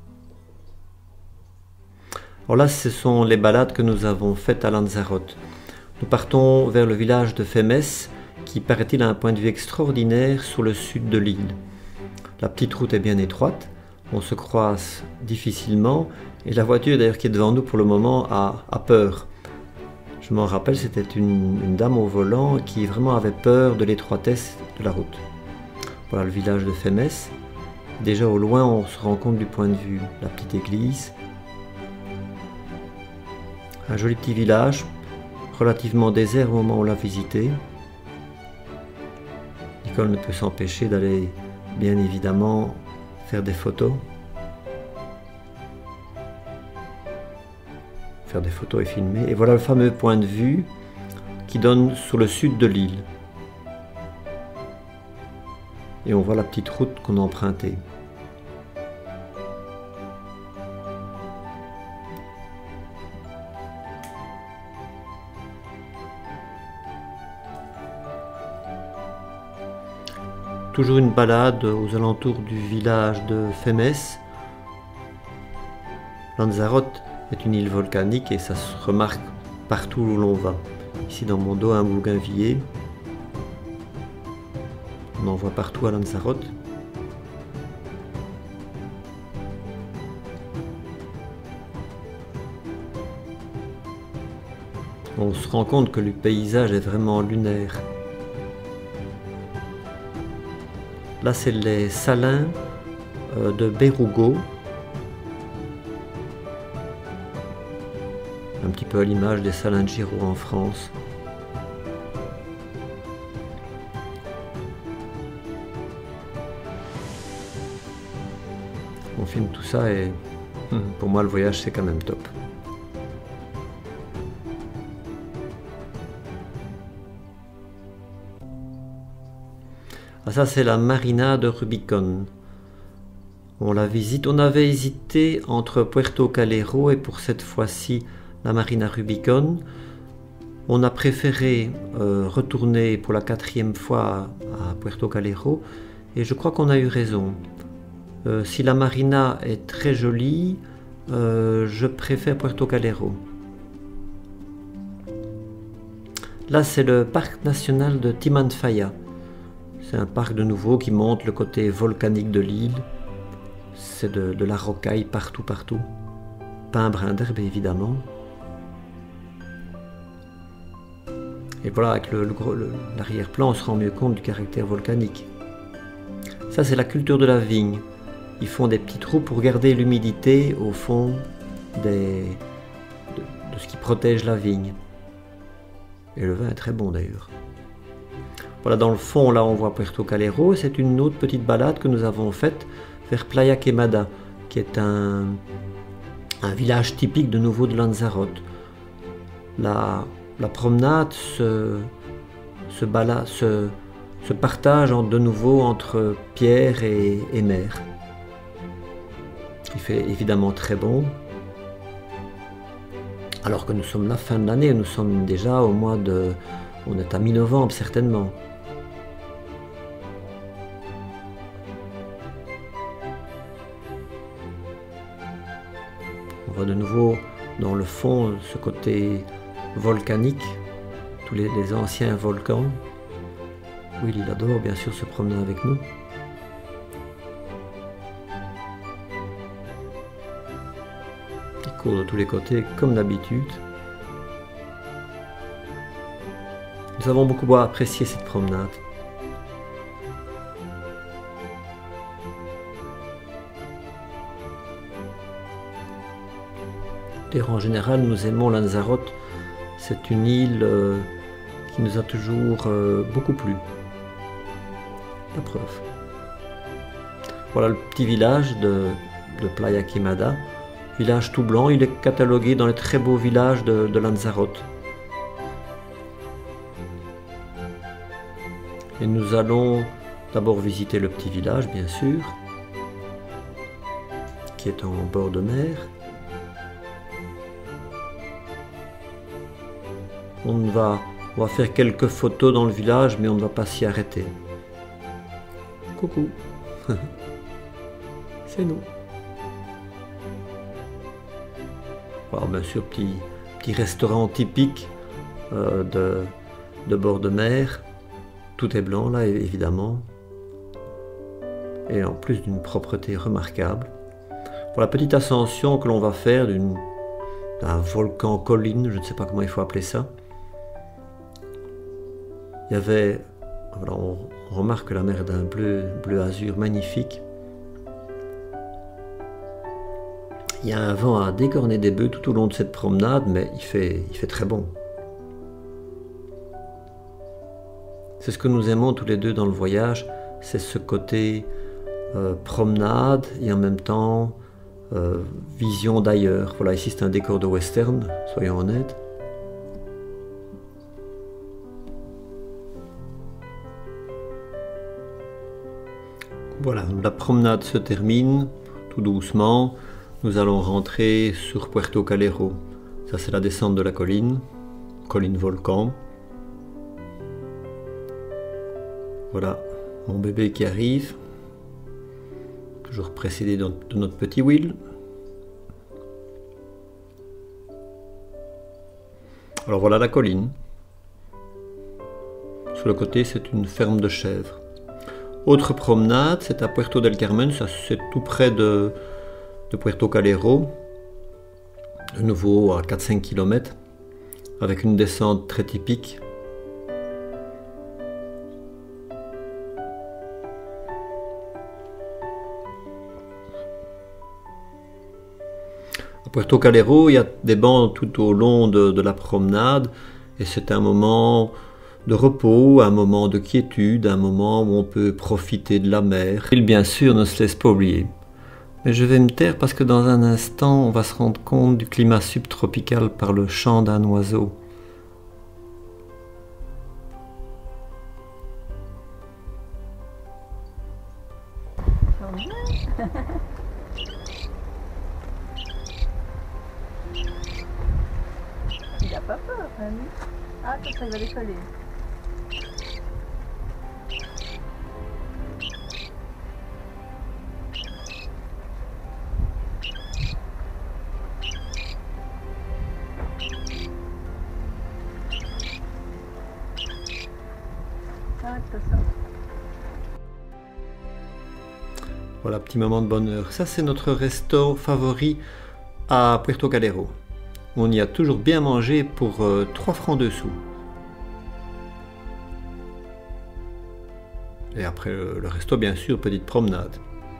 Alors là, ce sont les balades que nous avons faites à Lanzarote. Nous partons vers le village de Femes, qui paraît-il a un point de vue extraordinaire sur le sud de l'île. La petite route est bien étroite, on se croise difficilement, et la voiture d'ailleurs qui est devant nous pour le moment a, a peur. Je m'en rappelle, c'était une, une dame au volant qui vraiment avait peur de l'étroitesse de la route. Voilà le village de Femes. Déjà au loin, on se rend compte du point de vue, la petite église. Un joli petit village, relativement désert au moment où on l'a visité. Nicole ne peut s'empêcher d'aller, bien évidemment, faire des photos. Faire des photos et filmer. Et voilà le fameux point de vue qui donne sur le sud de l'île. Et on voit la petite route qu'on a empruntée. Toujours une balade aux alentours du village de Femes. Lanzarote est une île volcanique et ça se remarque partout où l'on va. Ici dans mon dos un bougainvillier. On en voit partout à Lanzarote. On se rend compte que le paysage est vraiment lunaire. Là, c'est les salins de Bérugo. Un petit peu à l'image des salins de Giraud en France. On filme tout ça et pour moi, le voyage, c'est quand même top. Ah, ça c'est la marina de Rubicon. on la visite. On avait hésité entre Puerto Calero et pour cette fois-ci la Marina Rubicon. On a préféré euh, retourner pour la quatrième fois à, à Puerto Calero et je crois qu'on a eu raison. Euh, si la Marina est très jolie, euh, je préfère Puerto Calero. Là, c'est le parc national de Timanfaya. C'est un parc de nouveau qui montre le côté volcanique de l'île. C'est de, de la rocaille partout, partout. Pas un brin d'herbe, évidemment. Et voilà, avec l'arrière-plan, on se rend mieux compte du caractère volcanique. Ça, c'est la culture de la vigne. Ils font des petits trous pour garder l'humidité au fond des, de, de ce qui protège la vigne. Et le vin est très bon d'ailleurs. Voilà, dans le fond, là, on voit Puerto Calero. C'est une autre petite balade que nous avons faite vers Playa Quemada, qui est un, un village typique de nouveau de Lanzarote. La, la promenade se, se, balade, se, se partage en, de nouveau entre pierre et, et mer. Il fait évidemment très bon. Alors que nous sommes la fin de l'année, nous sommes déjà au mois de... On est à mi-novembre certainement. On voit de nouveau dans le fond ce côté volcanique, tous les, les anciens volcans. Oui, il adore bien sûr se promener avec nous. De tous les côtés comme d'habitude. Nous avons beaucoup apprécié cette promenade. D'ailleurs, en général, nous aimons Lanzarote. C'est une île euh, qui nous a toujours euh, beaucoup plu. La preuve. Voilà le petit village de, de Playa Quemada. Village tout blanc, il est catalogué dans les très beaux villages de, de Lanzarote. Et nous allons d'abord visiter le petit village, bien sûr, qui est en bord de mer. On va, on va faire quelques photos dans le village, mais on ne va pas s'y arrêter. Coucou, c'est nous. Alors, bien sûr, petit, petit restaurant typique euh, de, de bord de mer. Tout est blanc là, évidemment. Et en plus d'une propreté remarquable. Pour la petite ascension que l'on va faire d'un volcan colline, je ne sais pas comment il faut appeler ça. Il y avait, voilà, on remarque la mer d'un bleu, bleu azur magnifique. Il y a un vent à décorner des bœufs tout au long de cette promenade, mais il fait, il fait très bon. C'est ce que nous aimons tous les deux dans le voyage, c'est ce côté euh, promenade et en même temps euh, vision d'ailleurs. Voilà, ici c'est un décor de western, soyons honnêtes. Voilà, la promenade se termine tout doucement. Nous allons rentrer sur Puerto Calero. Ça, c'est la descente de la colline, colline volcan. Voilà, mon bébé qui arrive. Toujours précédé de notre petit Will. Alors voilà la colline. Sur le côté, c'est une ferme de chèvres. Autre promenade, c'est à Puerto del Carmen, ça c'est tout près de, de Puerto Calero, de nouveau à quatre à cinq kilomètres, avec une descente très typique. À Puerto Calero, il y a des bancs tout au long de, de la promenade, et c'est un moment de repos, un moment de quiétude, un moment où on peut profiter de la mer. Il bien sûr ne se laisse pas oublier. Mais je vais me taire parce que dans un instant, on va se rendre compte du climat subtropical par le chant d'un oiseau. Bonjour. pas peur, hein, lui. Ah, attention, il va décoller. Ah, attention. Voilà, petit moment de bonheur. Ça, c'est notre resto favori à Puerto Calero. On y a toujours bien mangé pour euh, trois francs deux sous. Et après le, le resto, bien sûr, petite promenade.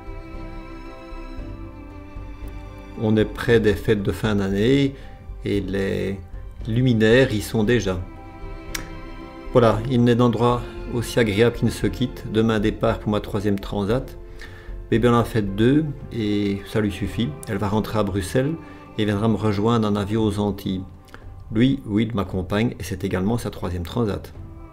On est près des fêtes de fin d'année et les luminaires y sont déjà. Voilà, il n'est d'endroit aussi agréable qu'il ne se quitte. Demain départ pour ma troisième transat. Bébé en a fait deux et ça lui suffit. Elle va rentrer à Bruxelles et viendra me rejoindre en avion aux Antilles. Lui, Will, m'accompagne et c'est également sa troisième transat.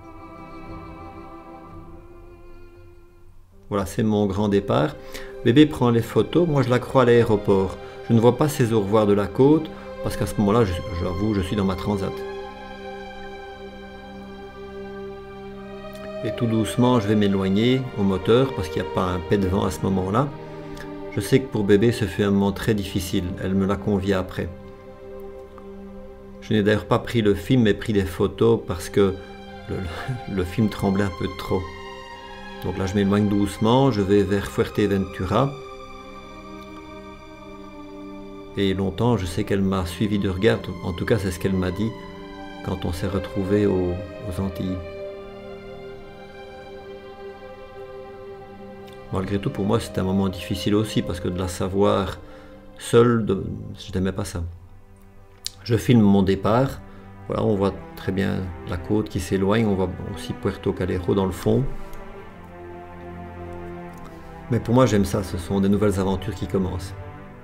Voilà, c'est mon grand départ. Bébé prend les photos, moi je la crois à l'aéroport. Je ne vois pas ses au revoir de la côte parce qu'à ce moment-là, j'avoue, je suis dans ma transat. Et tout doucement, je vais m'éloigner au moteur parce qu'il n'y a pas un pet de vent à ce moment-là. Je sais que pour bébé, ce fut un moment très difficile. Elle me l'a convié après. Je n'ai d'ailleurs pas pris le film, mais pris des photos parce que le, le film tremblait un peu trop. Donc là, je m'éloigne doucement. Je vais vers Fuerteventura. Et longtemps, je sais qu'elle m'a suivi de regard. En tout cas, c'est ce qu'elle m'a dit quand on s'est retrouvés aux, aux Antilles. Malgré tout, pour moi, c'était un moment difficile aussi, parce que de la savoir seule, de... je n'aimais pas ça. Je filme mon départ. Voilà, on voit très bien la côte qui s'éloigne. On voit aussi Puerto Calero dans le fond. Mais pour moi, j'aime ça. Ce sont des nouvelles aventures qui commencent.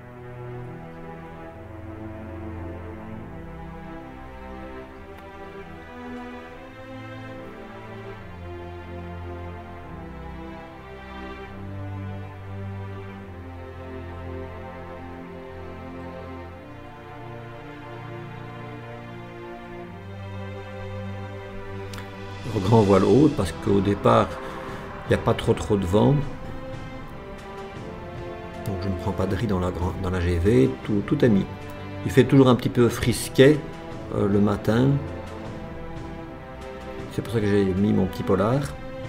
Grand voile haut parce qu'au départ il n'y a pas trop trop de vent, donc je ne prends pas de riz dans la, dans la G V, tout, tout est mis. Il fait toujours un petit peu frisquet euh, le matin, c'est pour ça que j'ai mis mon petit polar.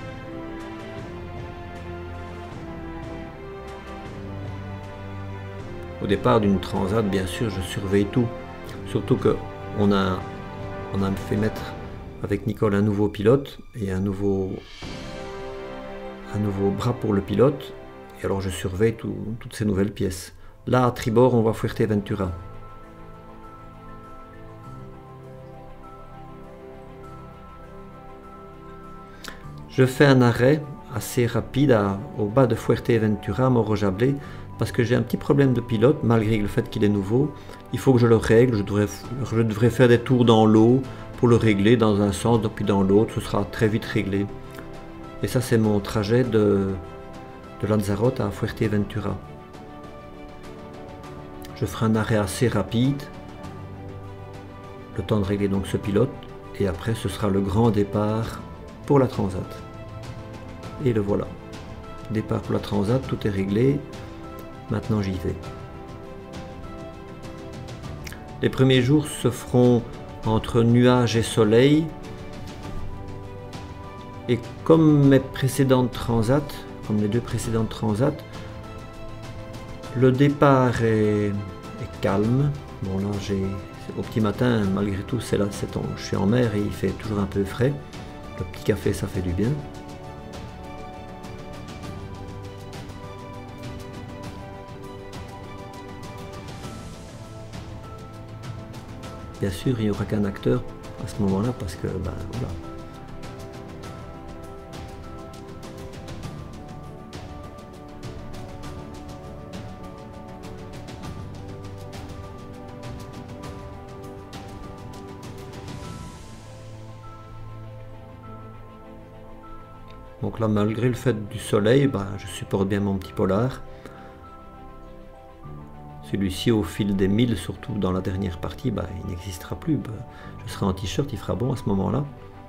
Au départ d'une transat, bien sûr, je surveille tout, surtout que on a, on a fait mettre avec Nicole un nouveau pilote et un nouveau, un nouveau bras pour le pilote. Et alors je surveille tout, toutes ces nouvelles pièces. Là, à tribord, on voit Fuerteventura. Je fais un arrêt assez rapide à, au bas de Fuerteventura, à Morro-Jablé, parce que j'ai un petit problème de pilote, malgré le fait qu'il est nouveau. Il faut que je le règle, je devrais, je devrais faire des tours dans l'eau, pour le régler dans un sens, puis dans l'autre, ce sera très vite réglé. Et ça, c'est mon trajet de, de Lanzarote à Fuerteventura. Je ferai un arrêt assez rapide, le temps de régler donc ce pilote, et après ce sera le grand départ pour la transat. Et le voilà. Départ pour la transat, tout est réglé. Maintenant j'y vais. Les premiers jours se feront entre nuages et soleil, et comme mes précédentes transats, comme les deux précédentes transats, le départ est, est calme. Bon là j'ai au petit matin, malgré tout, c'est là, c'est en, je suis en mer et il fait toujours un peu frais. Le petit café, ça fait du bien. Bien sûr, il n'y aura qu'un acteur à ce moment-là parce que, ben voilà. Donc là, malgré le fait du soleil, ben, je supporte bien mon petit polar. Celui-ci, au fil des milles, surtout dans la dernière partie, bah, il n'existera plus. Bah, je serai en t-shirt, il fera bon à ce moment-là.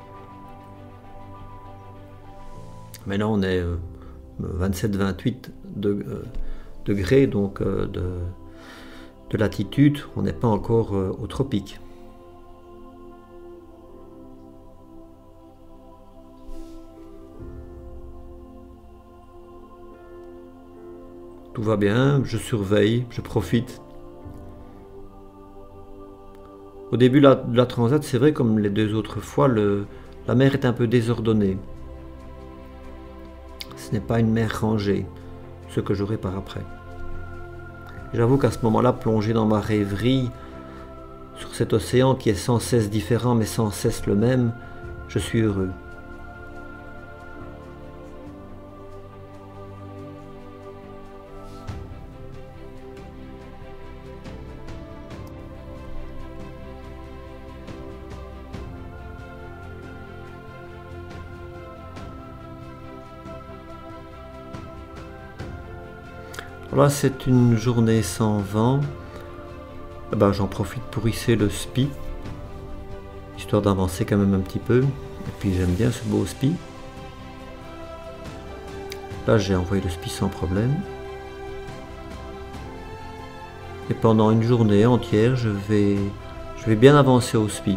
Mais là, on est euh, vingt-sept vingt-huit de, euh, degrés donc, euh, de, de latitude. On n'est pas encore euh, au tropique. Tout va bien, je surveille, je profite. Au début de la, de la transat, c'est vrai, comme les deux autres fois, le, la mer est un peu désordonnée. Ce n'est pas une mer rangée, ce que j'aurai par après. J'avoue qu'à ce moment-là, plongé dans ma rêverie, sur cet océan qui est sans cesse différent mais sans cesse le même, je suis heureux. Là, c'est une journée sans vent. Eh ben, j'en profite pour hisser le spi, histoire d'avancer quand même un petit peu. Et puis j'aime bien ce beau spi. Là, j'ai envoyé le spi sans problème. Et pendant une journée entière, je vais, je vais bien avancer au spi.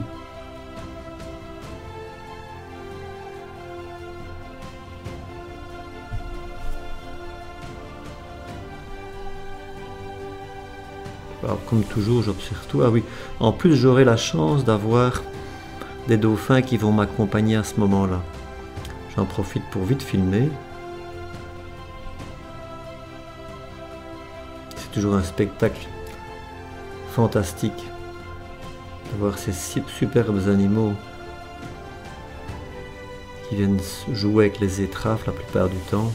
Alors, comme toujours, j'observe tout. Ah oui, en plus, j'aurai la chance d'avoir des dauphins qui vont m'accompagner à ce moment-là. J'en profite pour vite filmer. C'est toujours un spectacle fantastique de voir ces superbes animaux qui viennent jouer avec les étrafes la plupart du temps.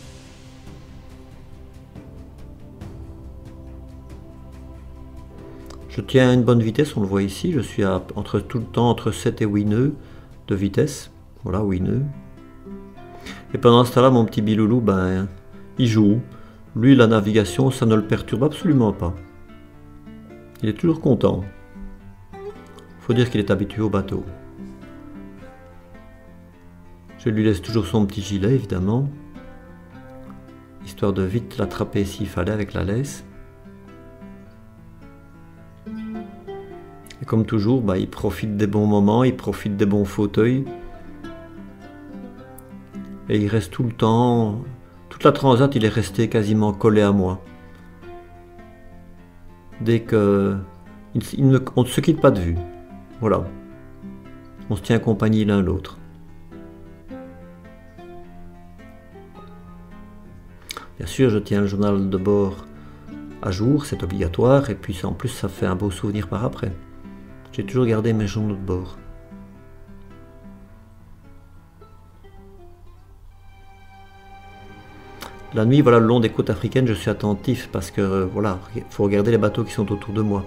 Je tiens à une bonne vitesse, on le voit ici, je suis à, entre, tout le temps entre sept et huit nœuds de vitesse. Voilà, huit nœuds. Et pendant ce temps-là, mon petit biloulou, ben, il joue. Lui, la navigation, ça ne le perturbe absolument pas. Il est toujours content. Faut dire qu'il est habitué au bateau. Je lui laisse toujours son petit gilet, évidemment, histoire de vite l'attraper s'il fallait avec la laisse. Et comme toujours, bah, il profite des bons moments, il profite des bons fauteuils. Et il reste tout le temps, toute la transat, il est resté quasiment collé à moi. Dès que... Il ne, on ne se quitte pas de vue. Voilà. On se tient compagnie l'un l'autre. Bien sûr, je tiens le journal de bord à jour, c'est obligatoire. Et puis en plus, ça fait un beau souvenir par après. J'ai toujours gardé mes journaux de bord. La nuit, voilà, le long des côtes africaines, je suis attentif parce que, euh, voilà, il faut regarder les bateaux qui sont autour de moi.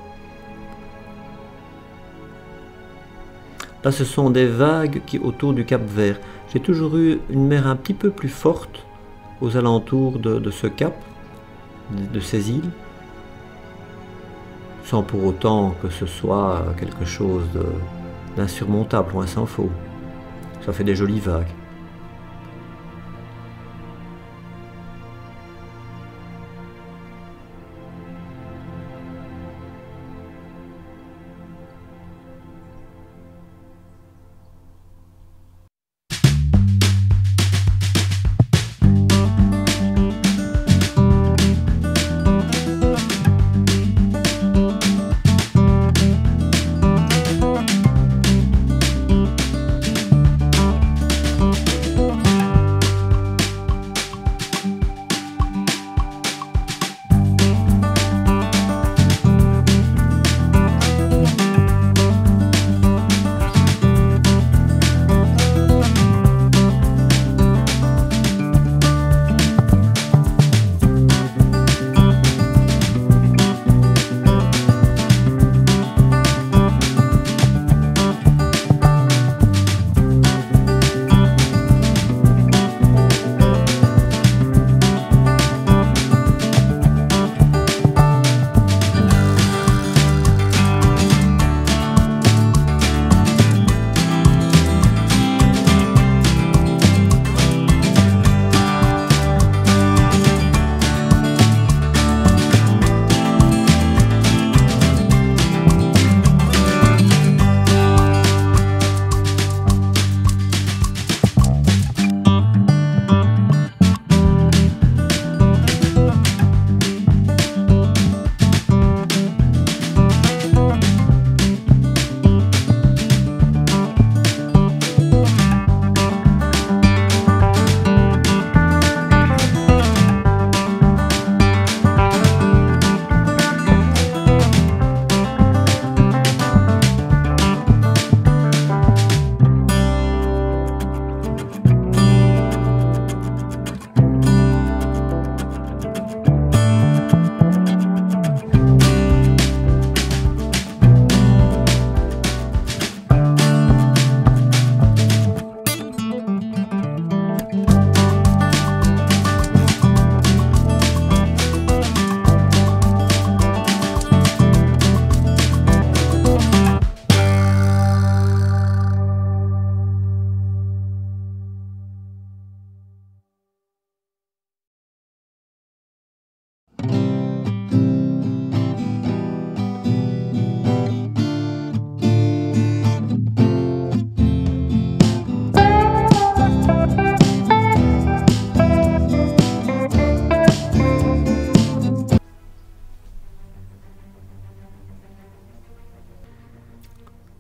Là, ce sont des vagues qui autour du Cap Vert. J'ai toujours eu une mer un petit peu plus forte aux alentours de, de ce cap, de, de ces îles, sans pour autant que ce soit quelque chose d'insurmontable, loin s'en faut. Ça fait des jolies vagues.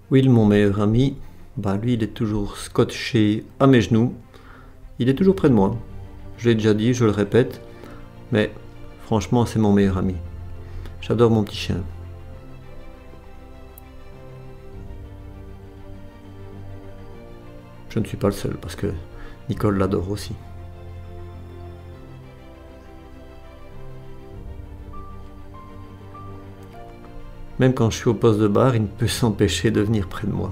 Will, mon meilleur ami, bah lui il est toujours scotché à mes genoux. Il est toujours près de moi. Je l'ai déjà dit, je le répète, mais franchement c'est mon meilleur ami. J'adore mon petit chien. Je ne suis pas le seul parce que Nicole l'adore aussi. Même quand je suis au poste de bar, il ne peut s'empêcher de venir près de moi.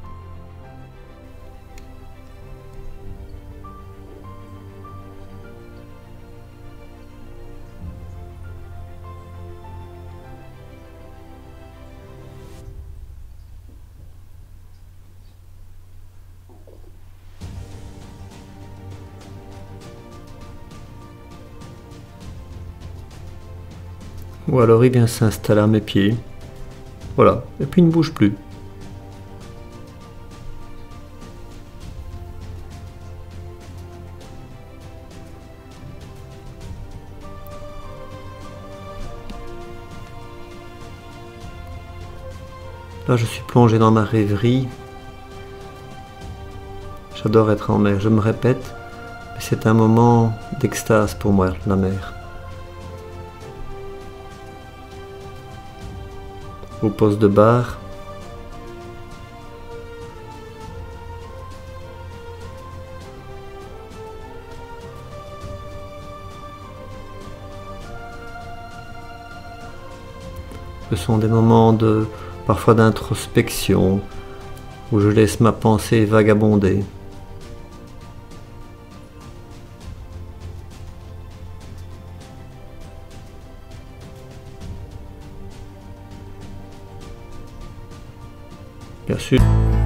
Ou alors il vient s'installer à mes pieds. Voilà, et puis il ne bouge plus. Là, je suis plongé dans ma rêverie. J'adore être en mer, je me répète, mais c'est un moment d'extase pour moi, la mer. Au poste de bar, ce sont des moments de parfois d'introspection où je laisse ma pensée vagabonder. Bien sûr.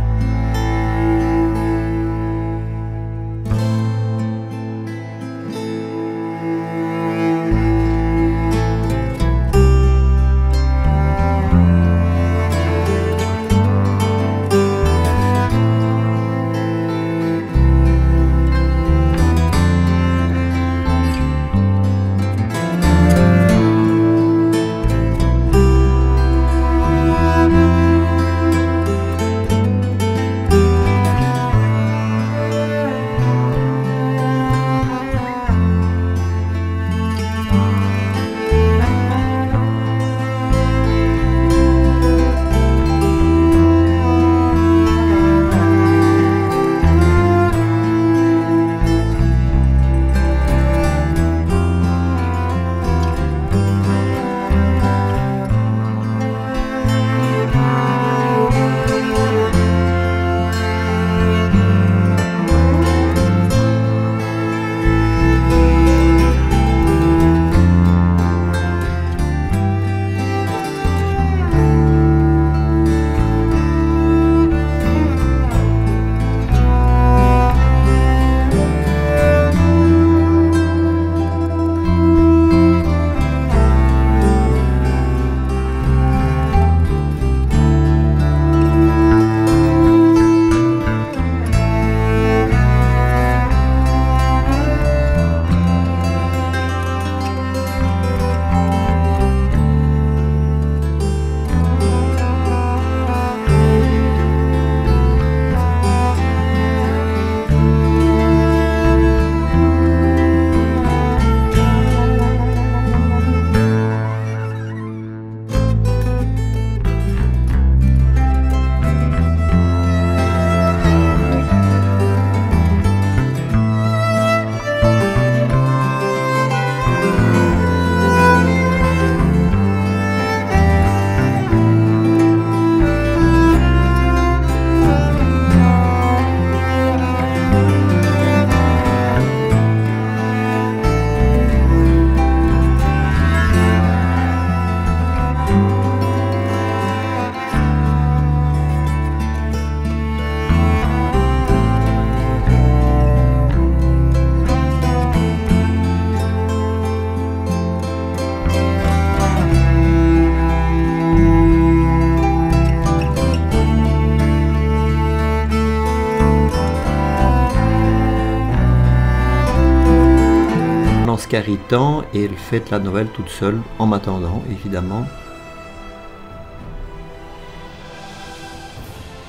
Caritan et elle fête la Noël toute seule en m'attendant évidemment.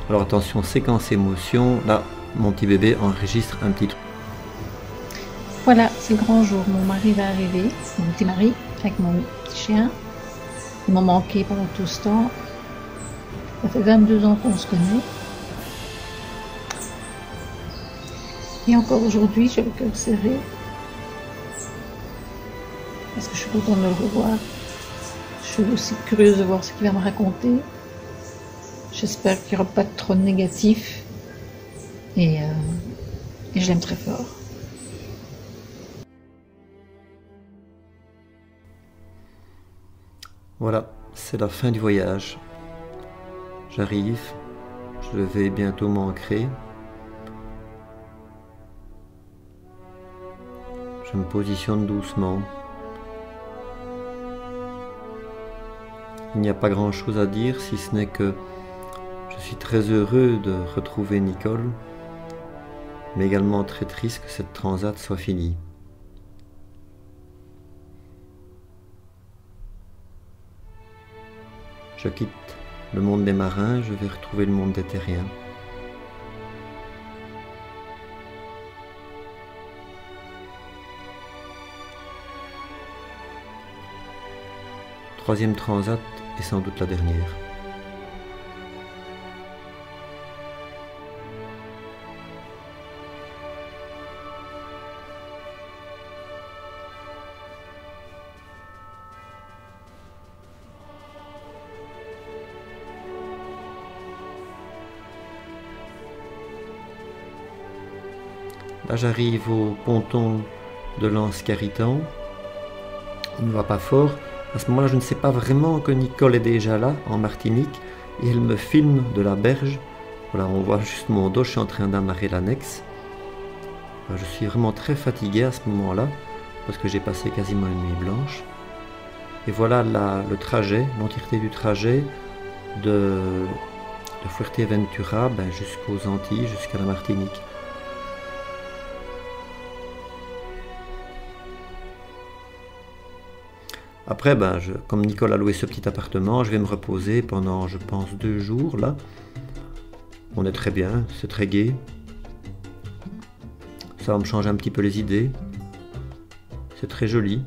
Alors attention, séquence émotion, là mon petit bébé enregistre un petit truc. Voilà, c'est le grand jour, mon mari va arriver, mon petit mari, avec mon petit chien. Ils m'ont manqué pendant tout ce temps. Ça fait vingt-deux ans qu'on se connaît. Et encore aujourd'hui, j'ai le cœur serré. Parce que je suis contente de le revoir. Je suis aussi curieuse de voir ce qu'il va me raconter. J'espère qu'il n'y aura pas trop de négatif. Et, euh, et je l'aime très fort. Voilà, c'est la fin du voyage. J'arrive, je vais bientôt m'ancrer. Je me positionne doucement. Il n'y a pas grand chose à dire si ce n'est que je suis très heureux de retrouver Nicole, mais également très triste que cette transat soit finie. Je quitte le monde des marins, je vais retrouver le monde des terriens. Troisième transat et sans doute la dernière. Là j'arrive au ponton de l'Anse-Carriton. Il ne va pas fort. À ce moment-là, je ne sais pas vraiment que Nicole est déjà là, en Martinique, et elle me filme de la berge. Voilà, on voit juste mon dos, je suis en train d'amarrer l'annexe. Je suis vraiment très fatigué à ce moment-là, parce que j'ai passé quasiment une nuit blanche. Et voilà la, le trajet, l'entièreté du trajet de, de Fuerteventura ben, jusqu'aux Antilles, jusqu'à la Martinique. Après, ben, je, comme Nicole a loué ce petit appartement, je vais me reposer pendant, je pense, deux jours, là. On est très bien, c'est très gai. Ça va me changer un petit peu les idées. C'est très joli.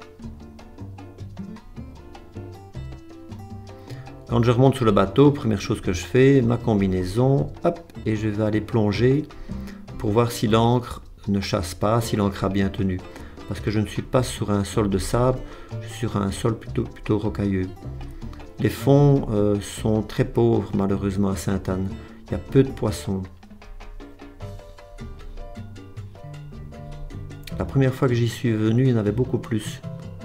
Quand je remonte sur le bateau, première chose que je fais, ma combinaison, hop, et je vais aller plonger pour voir si l'encre ne chasse pas, si l'encre a bien tenu. Parce que je ne suis pas sur un sol de sable, je suis sur un sol plutôt, plutôt rocailleux. Les fonds euh, sont très pauvres malheureusement à Sainte-Anne. Il y a peu de poissons. La première fois que j'y suis venu, il y en avait beaucoup plus.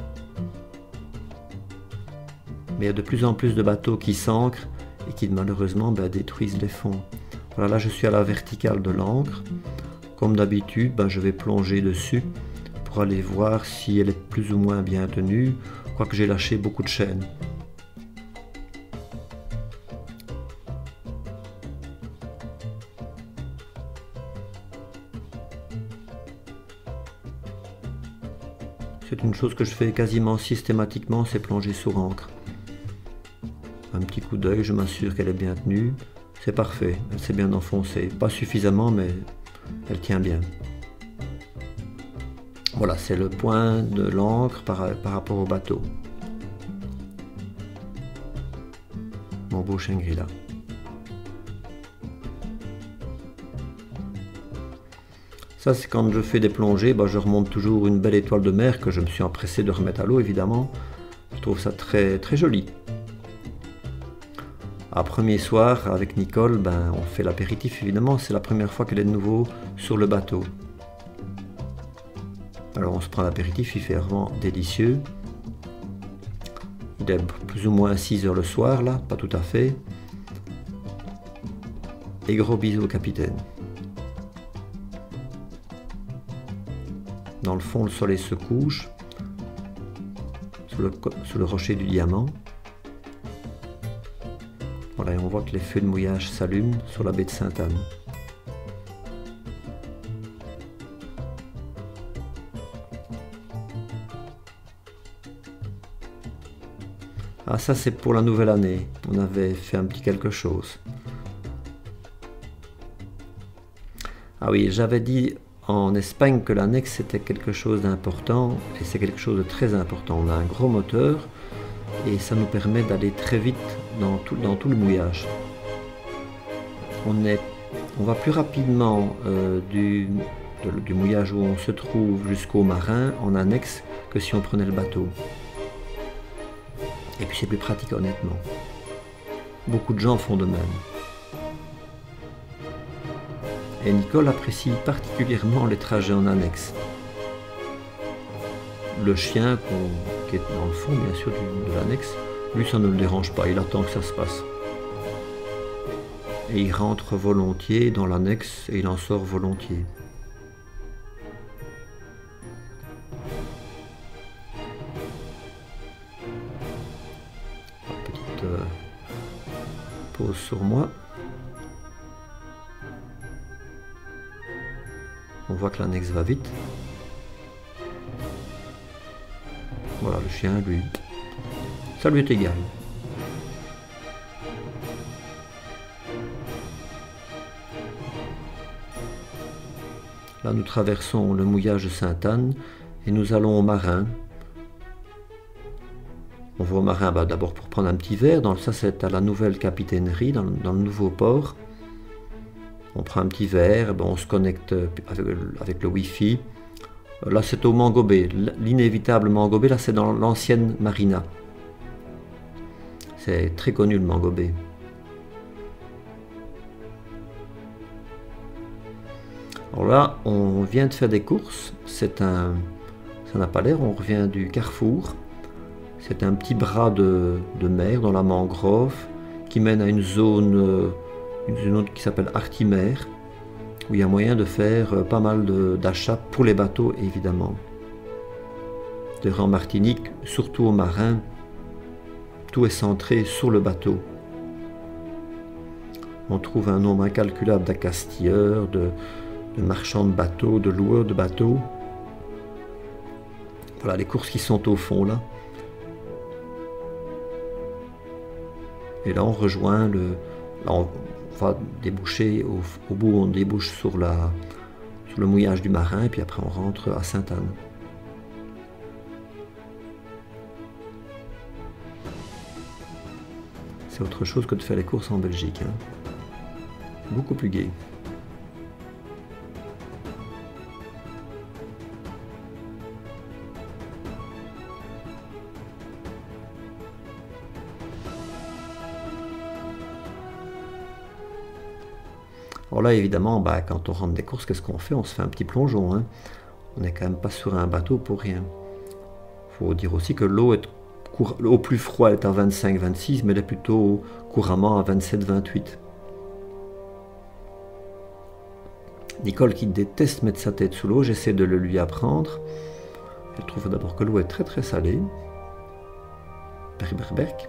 Mais il y a de plus en plus de bateaux qui s'ancrent et qui malheureusement ben, détruisent les fonds. Voilà, là je suis à la verticale de l'ancre. Comme d'habitude, ben, je vais plonger dessus pour aller voir si elle est plus ou moins bien tenue, quoique j'ai lâché beaucoup de chaînes. C'est une chose que je fais quasiment systématiquement, c'est plonger sur ancre. Un petit coup d'œil, je m'assure qu'elle est bien tenue. C'est parfait, elle s'est bien enfoncée. Pas suffisamment, mais elle tient bien. Voilà, c'est le point de l'ancre par, par rapport au bateau. Mon beau Shangri-La. Ça, c'est quand je fais des plongées, bah, je remonte toujours une belle étoile de mer que je me suis empressé de remettre à l'eau, évidemment. Je trouve ça très, très joli. À premier soir, avec Nicole, ben, on fait l'apéritif, évidemment. C'est la première fois qu'elle est de nouveau sur le bateau. Alors on se prend l'apéritif, il fait vraiment délicieux. Il est plus ou moins six heures le soir, là, pas tout à fait. Et gros bisous au capitaine. Dans le fond, le soleil se couche sur le, sur le rocher du diamant. Voilà, et on voit que les feux de mouillage s'allument sur la baie de Sainte-Anne. Ah, ça c'est pour la nouvelle année, on avait fait un petit quelque chose. Ah oui, j'avais dit en Espagne que l'annexe c'était quelque chose d'important, et c'est quelque chose de très important. On a un gros moteur et ça nous permet d'aller très vite dans tout, dans tout le mouillage. On, est, on va plus rapidement euh, du, de, du mouillage où on se trouve jusqu'au marin en annexe que si on prenait le bateau. Et puis c'est plus pratique honnêtement. Beaucoup de gens font de même. Et Nicole apprécie particulièrement les trajets en annexe. Le chien qu'on, qui est dans le fond bien sûr du, de l'annexe, lui ça ne le dérange pas, il attend que ça se passe. Et il rentre volontiers dans l'annexe et il en sort volontiers. Petite euh, pause sur moi. On voit que l'annexe va vite. Voilà, le chien, lui, ça lui est égal. Là, nous traversons le mouillage de Sainte-Anne et nous allons au marin. On va au marin bah, d'abord pour prendre un petit verre. Dans, ça, c'est à la nouvelle capitainerie, dans, dans le nouveau port. On prend un petit verre, ben on se connecte avec, avec le Wi-Fi. Là, c'est au Mango Bay, l'inévitable Mango Bay. Là, c'est dans l'ancienne marina. C'est très connu, le Mango Bay. Alors là, on vient de faire des courses. C'est un, ça n'a pas l'air. On revient du Carrefour. C'est un petit bras de, de mer dans la mangrove qui mène à une zone. Une zone qui s'appelle Artimer, où il y a moyen de faire pas mal d'achats pour les bateaux, évidemment. D'ailleurs, en Martinique, surtout aux marins, tout est centré sur le bateau. On trouve un nombre incalculable d'accastilleurs, de, de marchands de bateaux, de loueurs de bateaux. Voilà les courses qui sont au fond, là. Et là, on rejoint le... Là, on, on va déboucher, au, au bout on débouche sur, la, sur le mouillage du marin et puis après on rentre à Sainte-Anne. C'est autre chose que de faire les courses en Belgique. Hein. Beaucoup plus gai. Alors là, évidemment, bah, quand on rentre des courses, qu'est-ce qu'on fait? On se fait un petit plongeon. Hein. On n'est quand même pas sur un bateau pour rien. Il faut dire aussi que l'eau est au plus froid, elle est à vingt-cinq vingt-six, mais elle est plutôt couramment à vingt-sept vingt-huit. Nicole, qui déteste mettre sa tête sous l'eau, j'essaie de le lui apprendre. Elle trouve d'abord que l'eau est très très salée. Berberberk.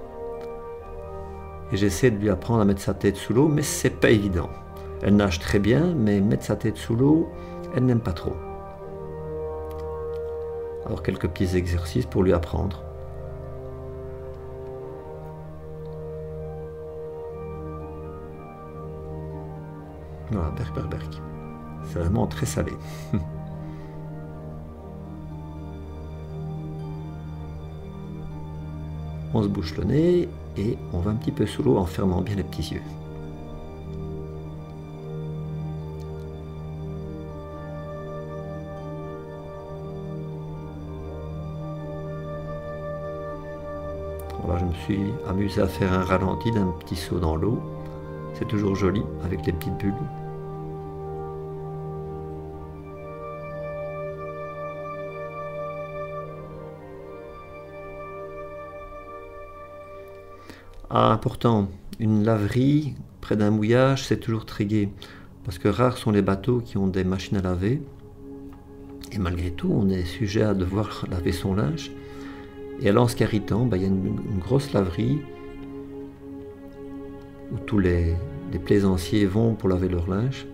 Et j'essaie de lui apprendre à mettre sa tête sous l'eau, mais c'est pas évident. Elle nage très bien, mais mettre sa tête sous l'eau, elle n'aime pas trop. Alors quelques petits exercices pour lui apprendre. Voilà, Berberberk. C'est vraiment très salé. On se bouche le nez et on va un petit peu sous l'eau en fermant bien les petits yeux. Voilà, je me suis amusé à faire un ralenti d'un petit saut dans l'eau. C'est toujours joli avec les petites bulles. Ah, important, une laverie près d'un mouillage, c'est toujours très gai. Parce que rares sont les bateaux qui ont des machines à laver. Et malgré tout, on est sujet à devoir laver son linge. Et à l'Anse-Carritan, bah, il y a une, une grosse laverie où tous les, les plaisanciers vont pour laver leur linge.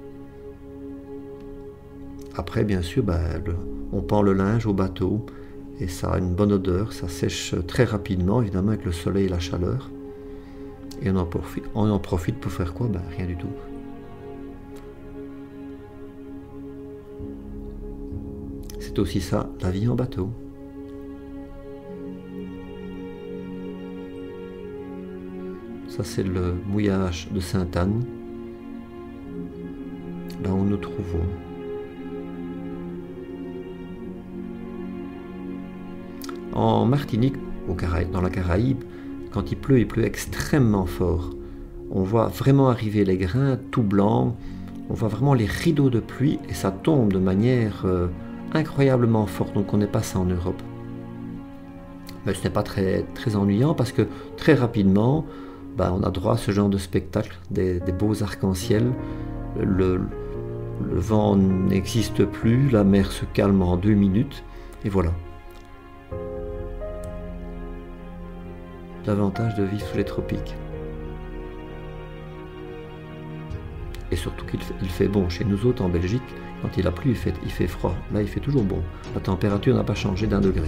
Après, bien sûr, bah, le, on pend le linge au bateau et ça a une bonne odeur, ça sèche très rapidement, évidemment, avec le soleil et la chaleur. Et on en profite, on en profite pour faire quoi? Ben, rien du tout. C'est aussi ça, la vie en bateau. Ça, c'est le mouillage de Sainte-Anne, là où nous nous trouvons. En Martinique, au Caraïbe, dans la Caraïbe, quand il pleut, il pleut extrêmement fort. On voit vraiment arriver les grains tout blancs, on voit vraiment les rideaux de pluie et ça tombe de manière euh, incroyablement forte. Donc on n'est pas ça en Europe. Mais ce n'est pas très, très ennuyant parce que très rapidement, ben, on a droit à ce genre de spectacle, des, des beaux arcs-en-ciel. Le, le vent n'existe plus, la mer se calme en deux minutes et voilà. L'avantage de vivre sous les tropiques. Et surtout qu'il fait, il fait bon. Chez nous autres en Belgique, quand il a plu, il fait, il fait froid. Là, il fait toujours bon. La température n'a pas changé d'un degré.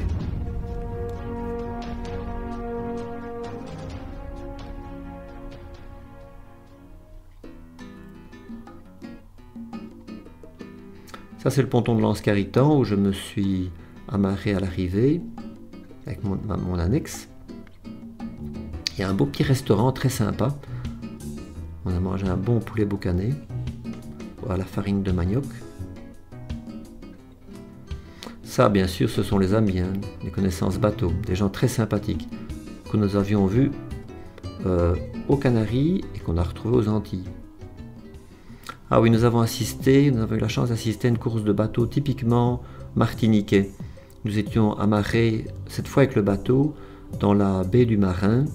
Ça, c'est le ponton de Lance-Carritan où je me suis amarré à l'arrivée avec mon, mon annexe. Il y a un beau petit restaurant très sympa. On a mangé un bon poulet boucané à la farine de manioc. Ça, bien sûr, ce sont les amis, hein, les connaissances bateau, des gens très sympathiques que nous avions vus euh, aux Canaries et qu'on a retrouvés aux Antilles. Ah oui, nous avons assisté, nous avons eu la chance d'assister à une course de bateau typiquement martiniquais. Nous étions amarrés, cette fois avec le bateau, dans la baie du Marin.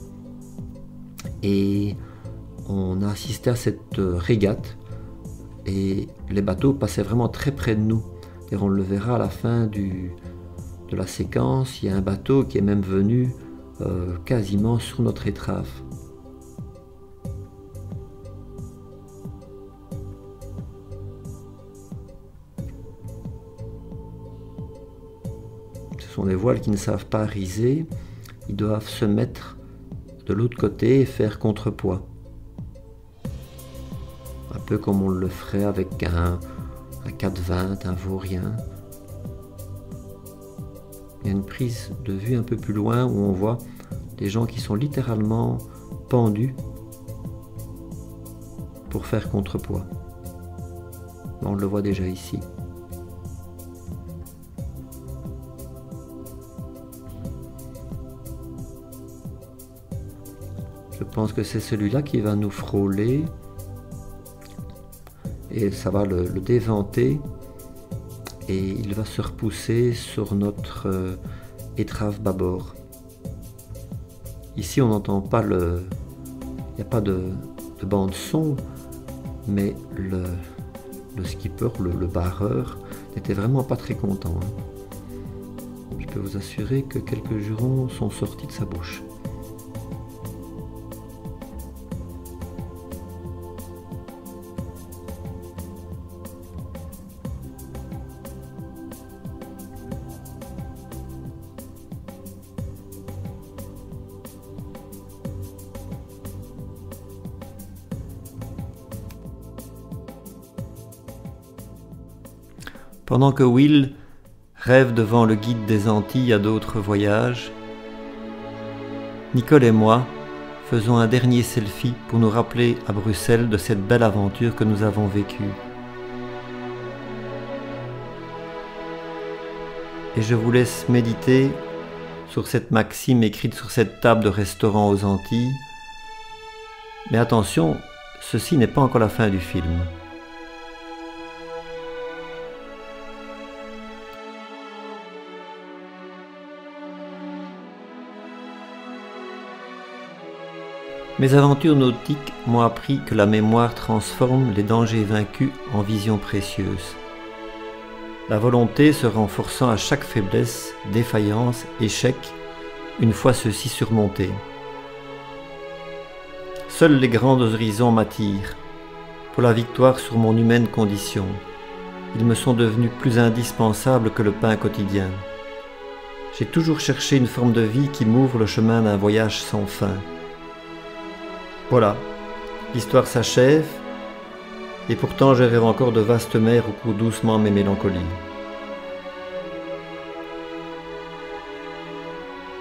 Et on a assisté à cette régate et les bateaux passaient vraiment très près de nous. Et on le verra à la fin du, de la séquence, il y a un bateau qui est même venu euh, quasiment sur notre étrave. Ce sont des voiles qui ne savent pas riser, ils doivent se mettre de l'autre côté et faire contrepoids. Un peu comme on le ferait avec un, un quatre vingt, un vaurien. Il y a une prise de vue un peu plus loin où on voit des gens qui sont littéralement pendus pour faire contrepoids. On le voit déjà ici. Je pense que c'est celui-là qui va nous frôler et ça va le, le déventer et il va se repousser sur notre euh, étrave bâbord. Ici on n'entend pas le... il n'y a pas de, de bande son, mais le, le skipper, le, le barreur, n'était vraiment pas très content. Hein. Je peux vous assurer que quelques jurons sont sortis de sa bouche. Pendant que Will rêve devant le guide des Antilles à d'autres voyages, Nicole et moi faisons un dernier selfie pour nous rappeler à Bruxelles de cette belle aventure que nous avons vécue. Et je vous laisse méditer sur cette maxime écrite sur cette table de restaurant aux Antilles. Mais attention, ceci n'est pas encore la fin du film. Mes aventures nautiques m'ont appris que la mémoire transforme les dangers vaincus en visions précieuses. La volonté se renforçant à chaque faiblesse, défaillance, échec, une fois ceux-ci surmontés. Seuls les grands horizons m'attirent, pour la victoire sur mon humaine condition. Ils me sont devenus plus indispensables que le pain quotidien. J'ai toujours cherché une forme de vie qui m'ouvre le chemin d'un voyage sans fin. Voilà, l'histoire s'achève, et pourtant je rêve encore de vastes mers où courent doucement mes mélancolies.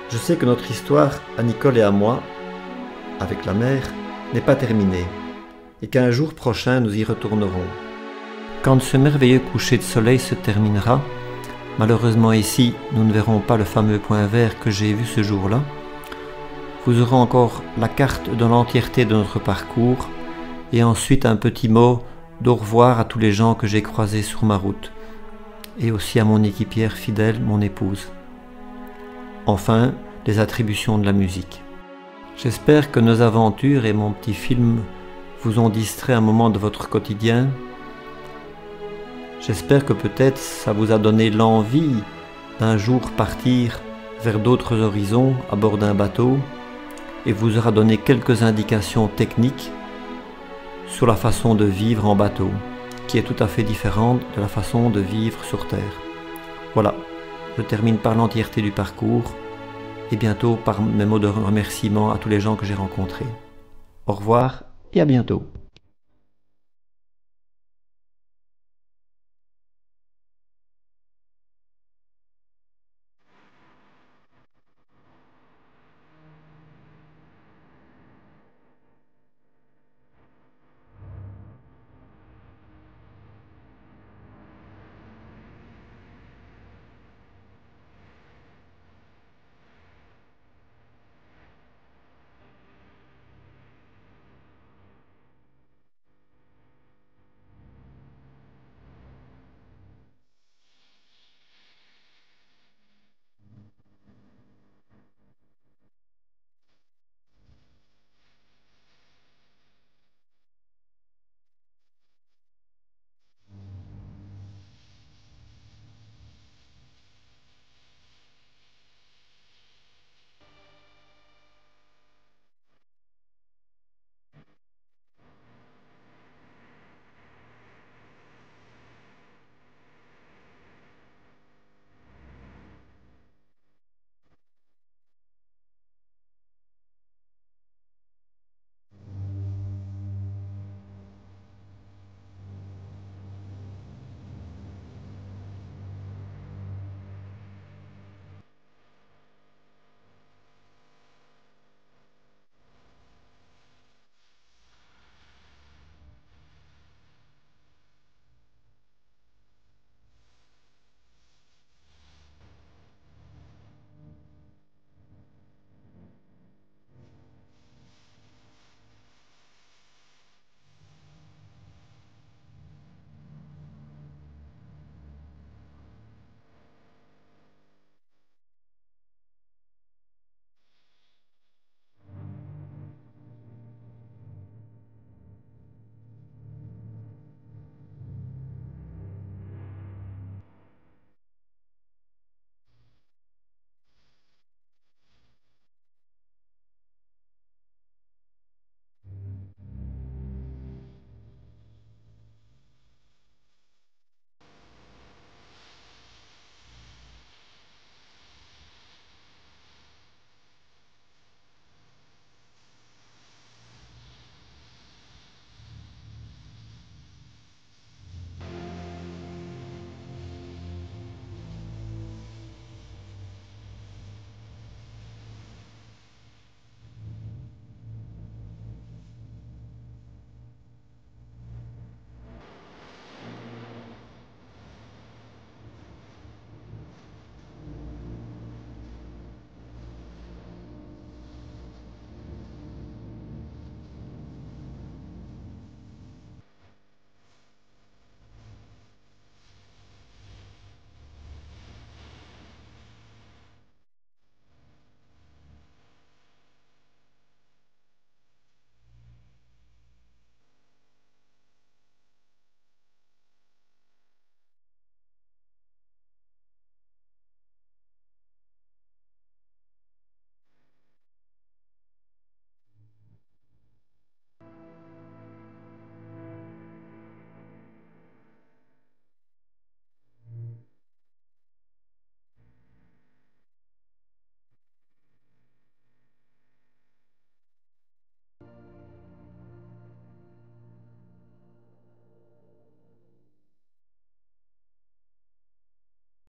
Je sais que notre histoire, à Nicole et à moi, avec la mer, n'est pas terminée, et qu'un jour prochain nous y retournerons. Quand ce merveilleux coucher de soleil se terminera, malheureusement ici, nous ne verrons pas le fameux point vert que j'ai vu ce jour-là, vous aurez encore la carte de l'entièreté de notre parcours, et ensuite un petit mot d'au revoir à tous les gens que j'ai croisés sur ma route, et aussi à mon équipière fidèle, mon épouse. Enfin, les attributions de la musique. J'espère que nos aventures et mon petit film vous ont distrait un moment de votre quotidien. J'espère que peut-être ça vous a donné l'envie d'un jour partir vers d'autres horizons à bord d'un bateau et vous aura donné quelques indications techniques sur la façon de vivre en bateau, qui est tout à fait différente de la façon de vivre sur Terre. Voilà, je termine par l'entièreté du parcours et bientôt par mes mots de remerciement à tous les gens que j'ai rencontrés. Au revoir et à bientôt.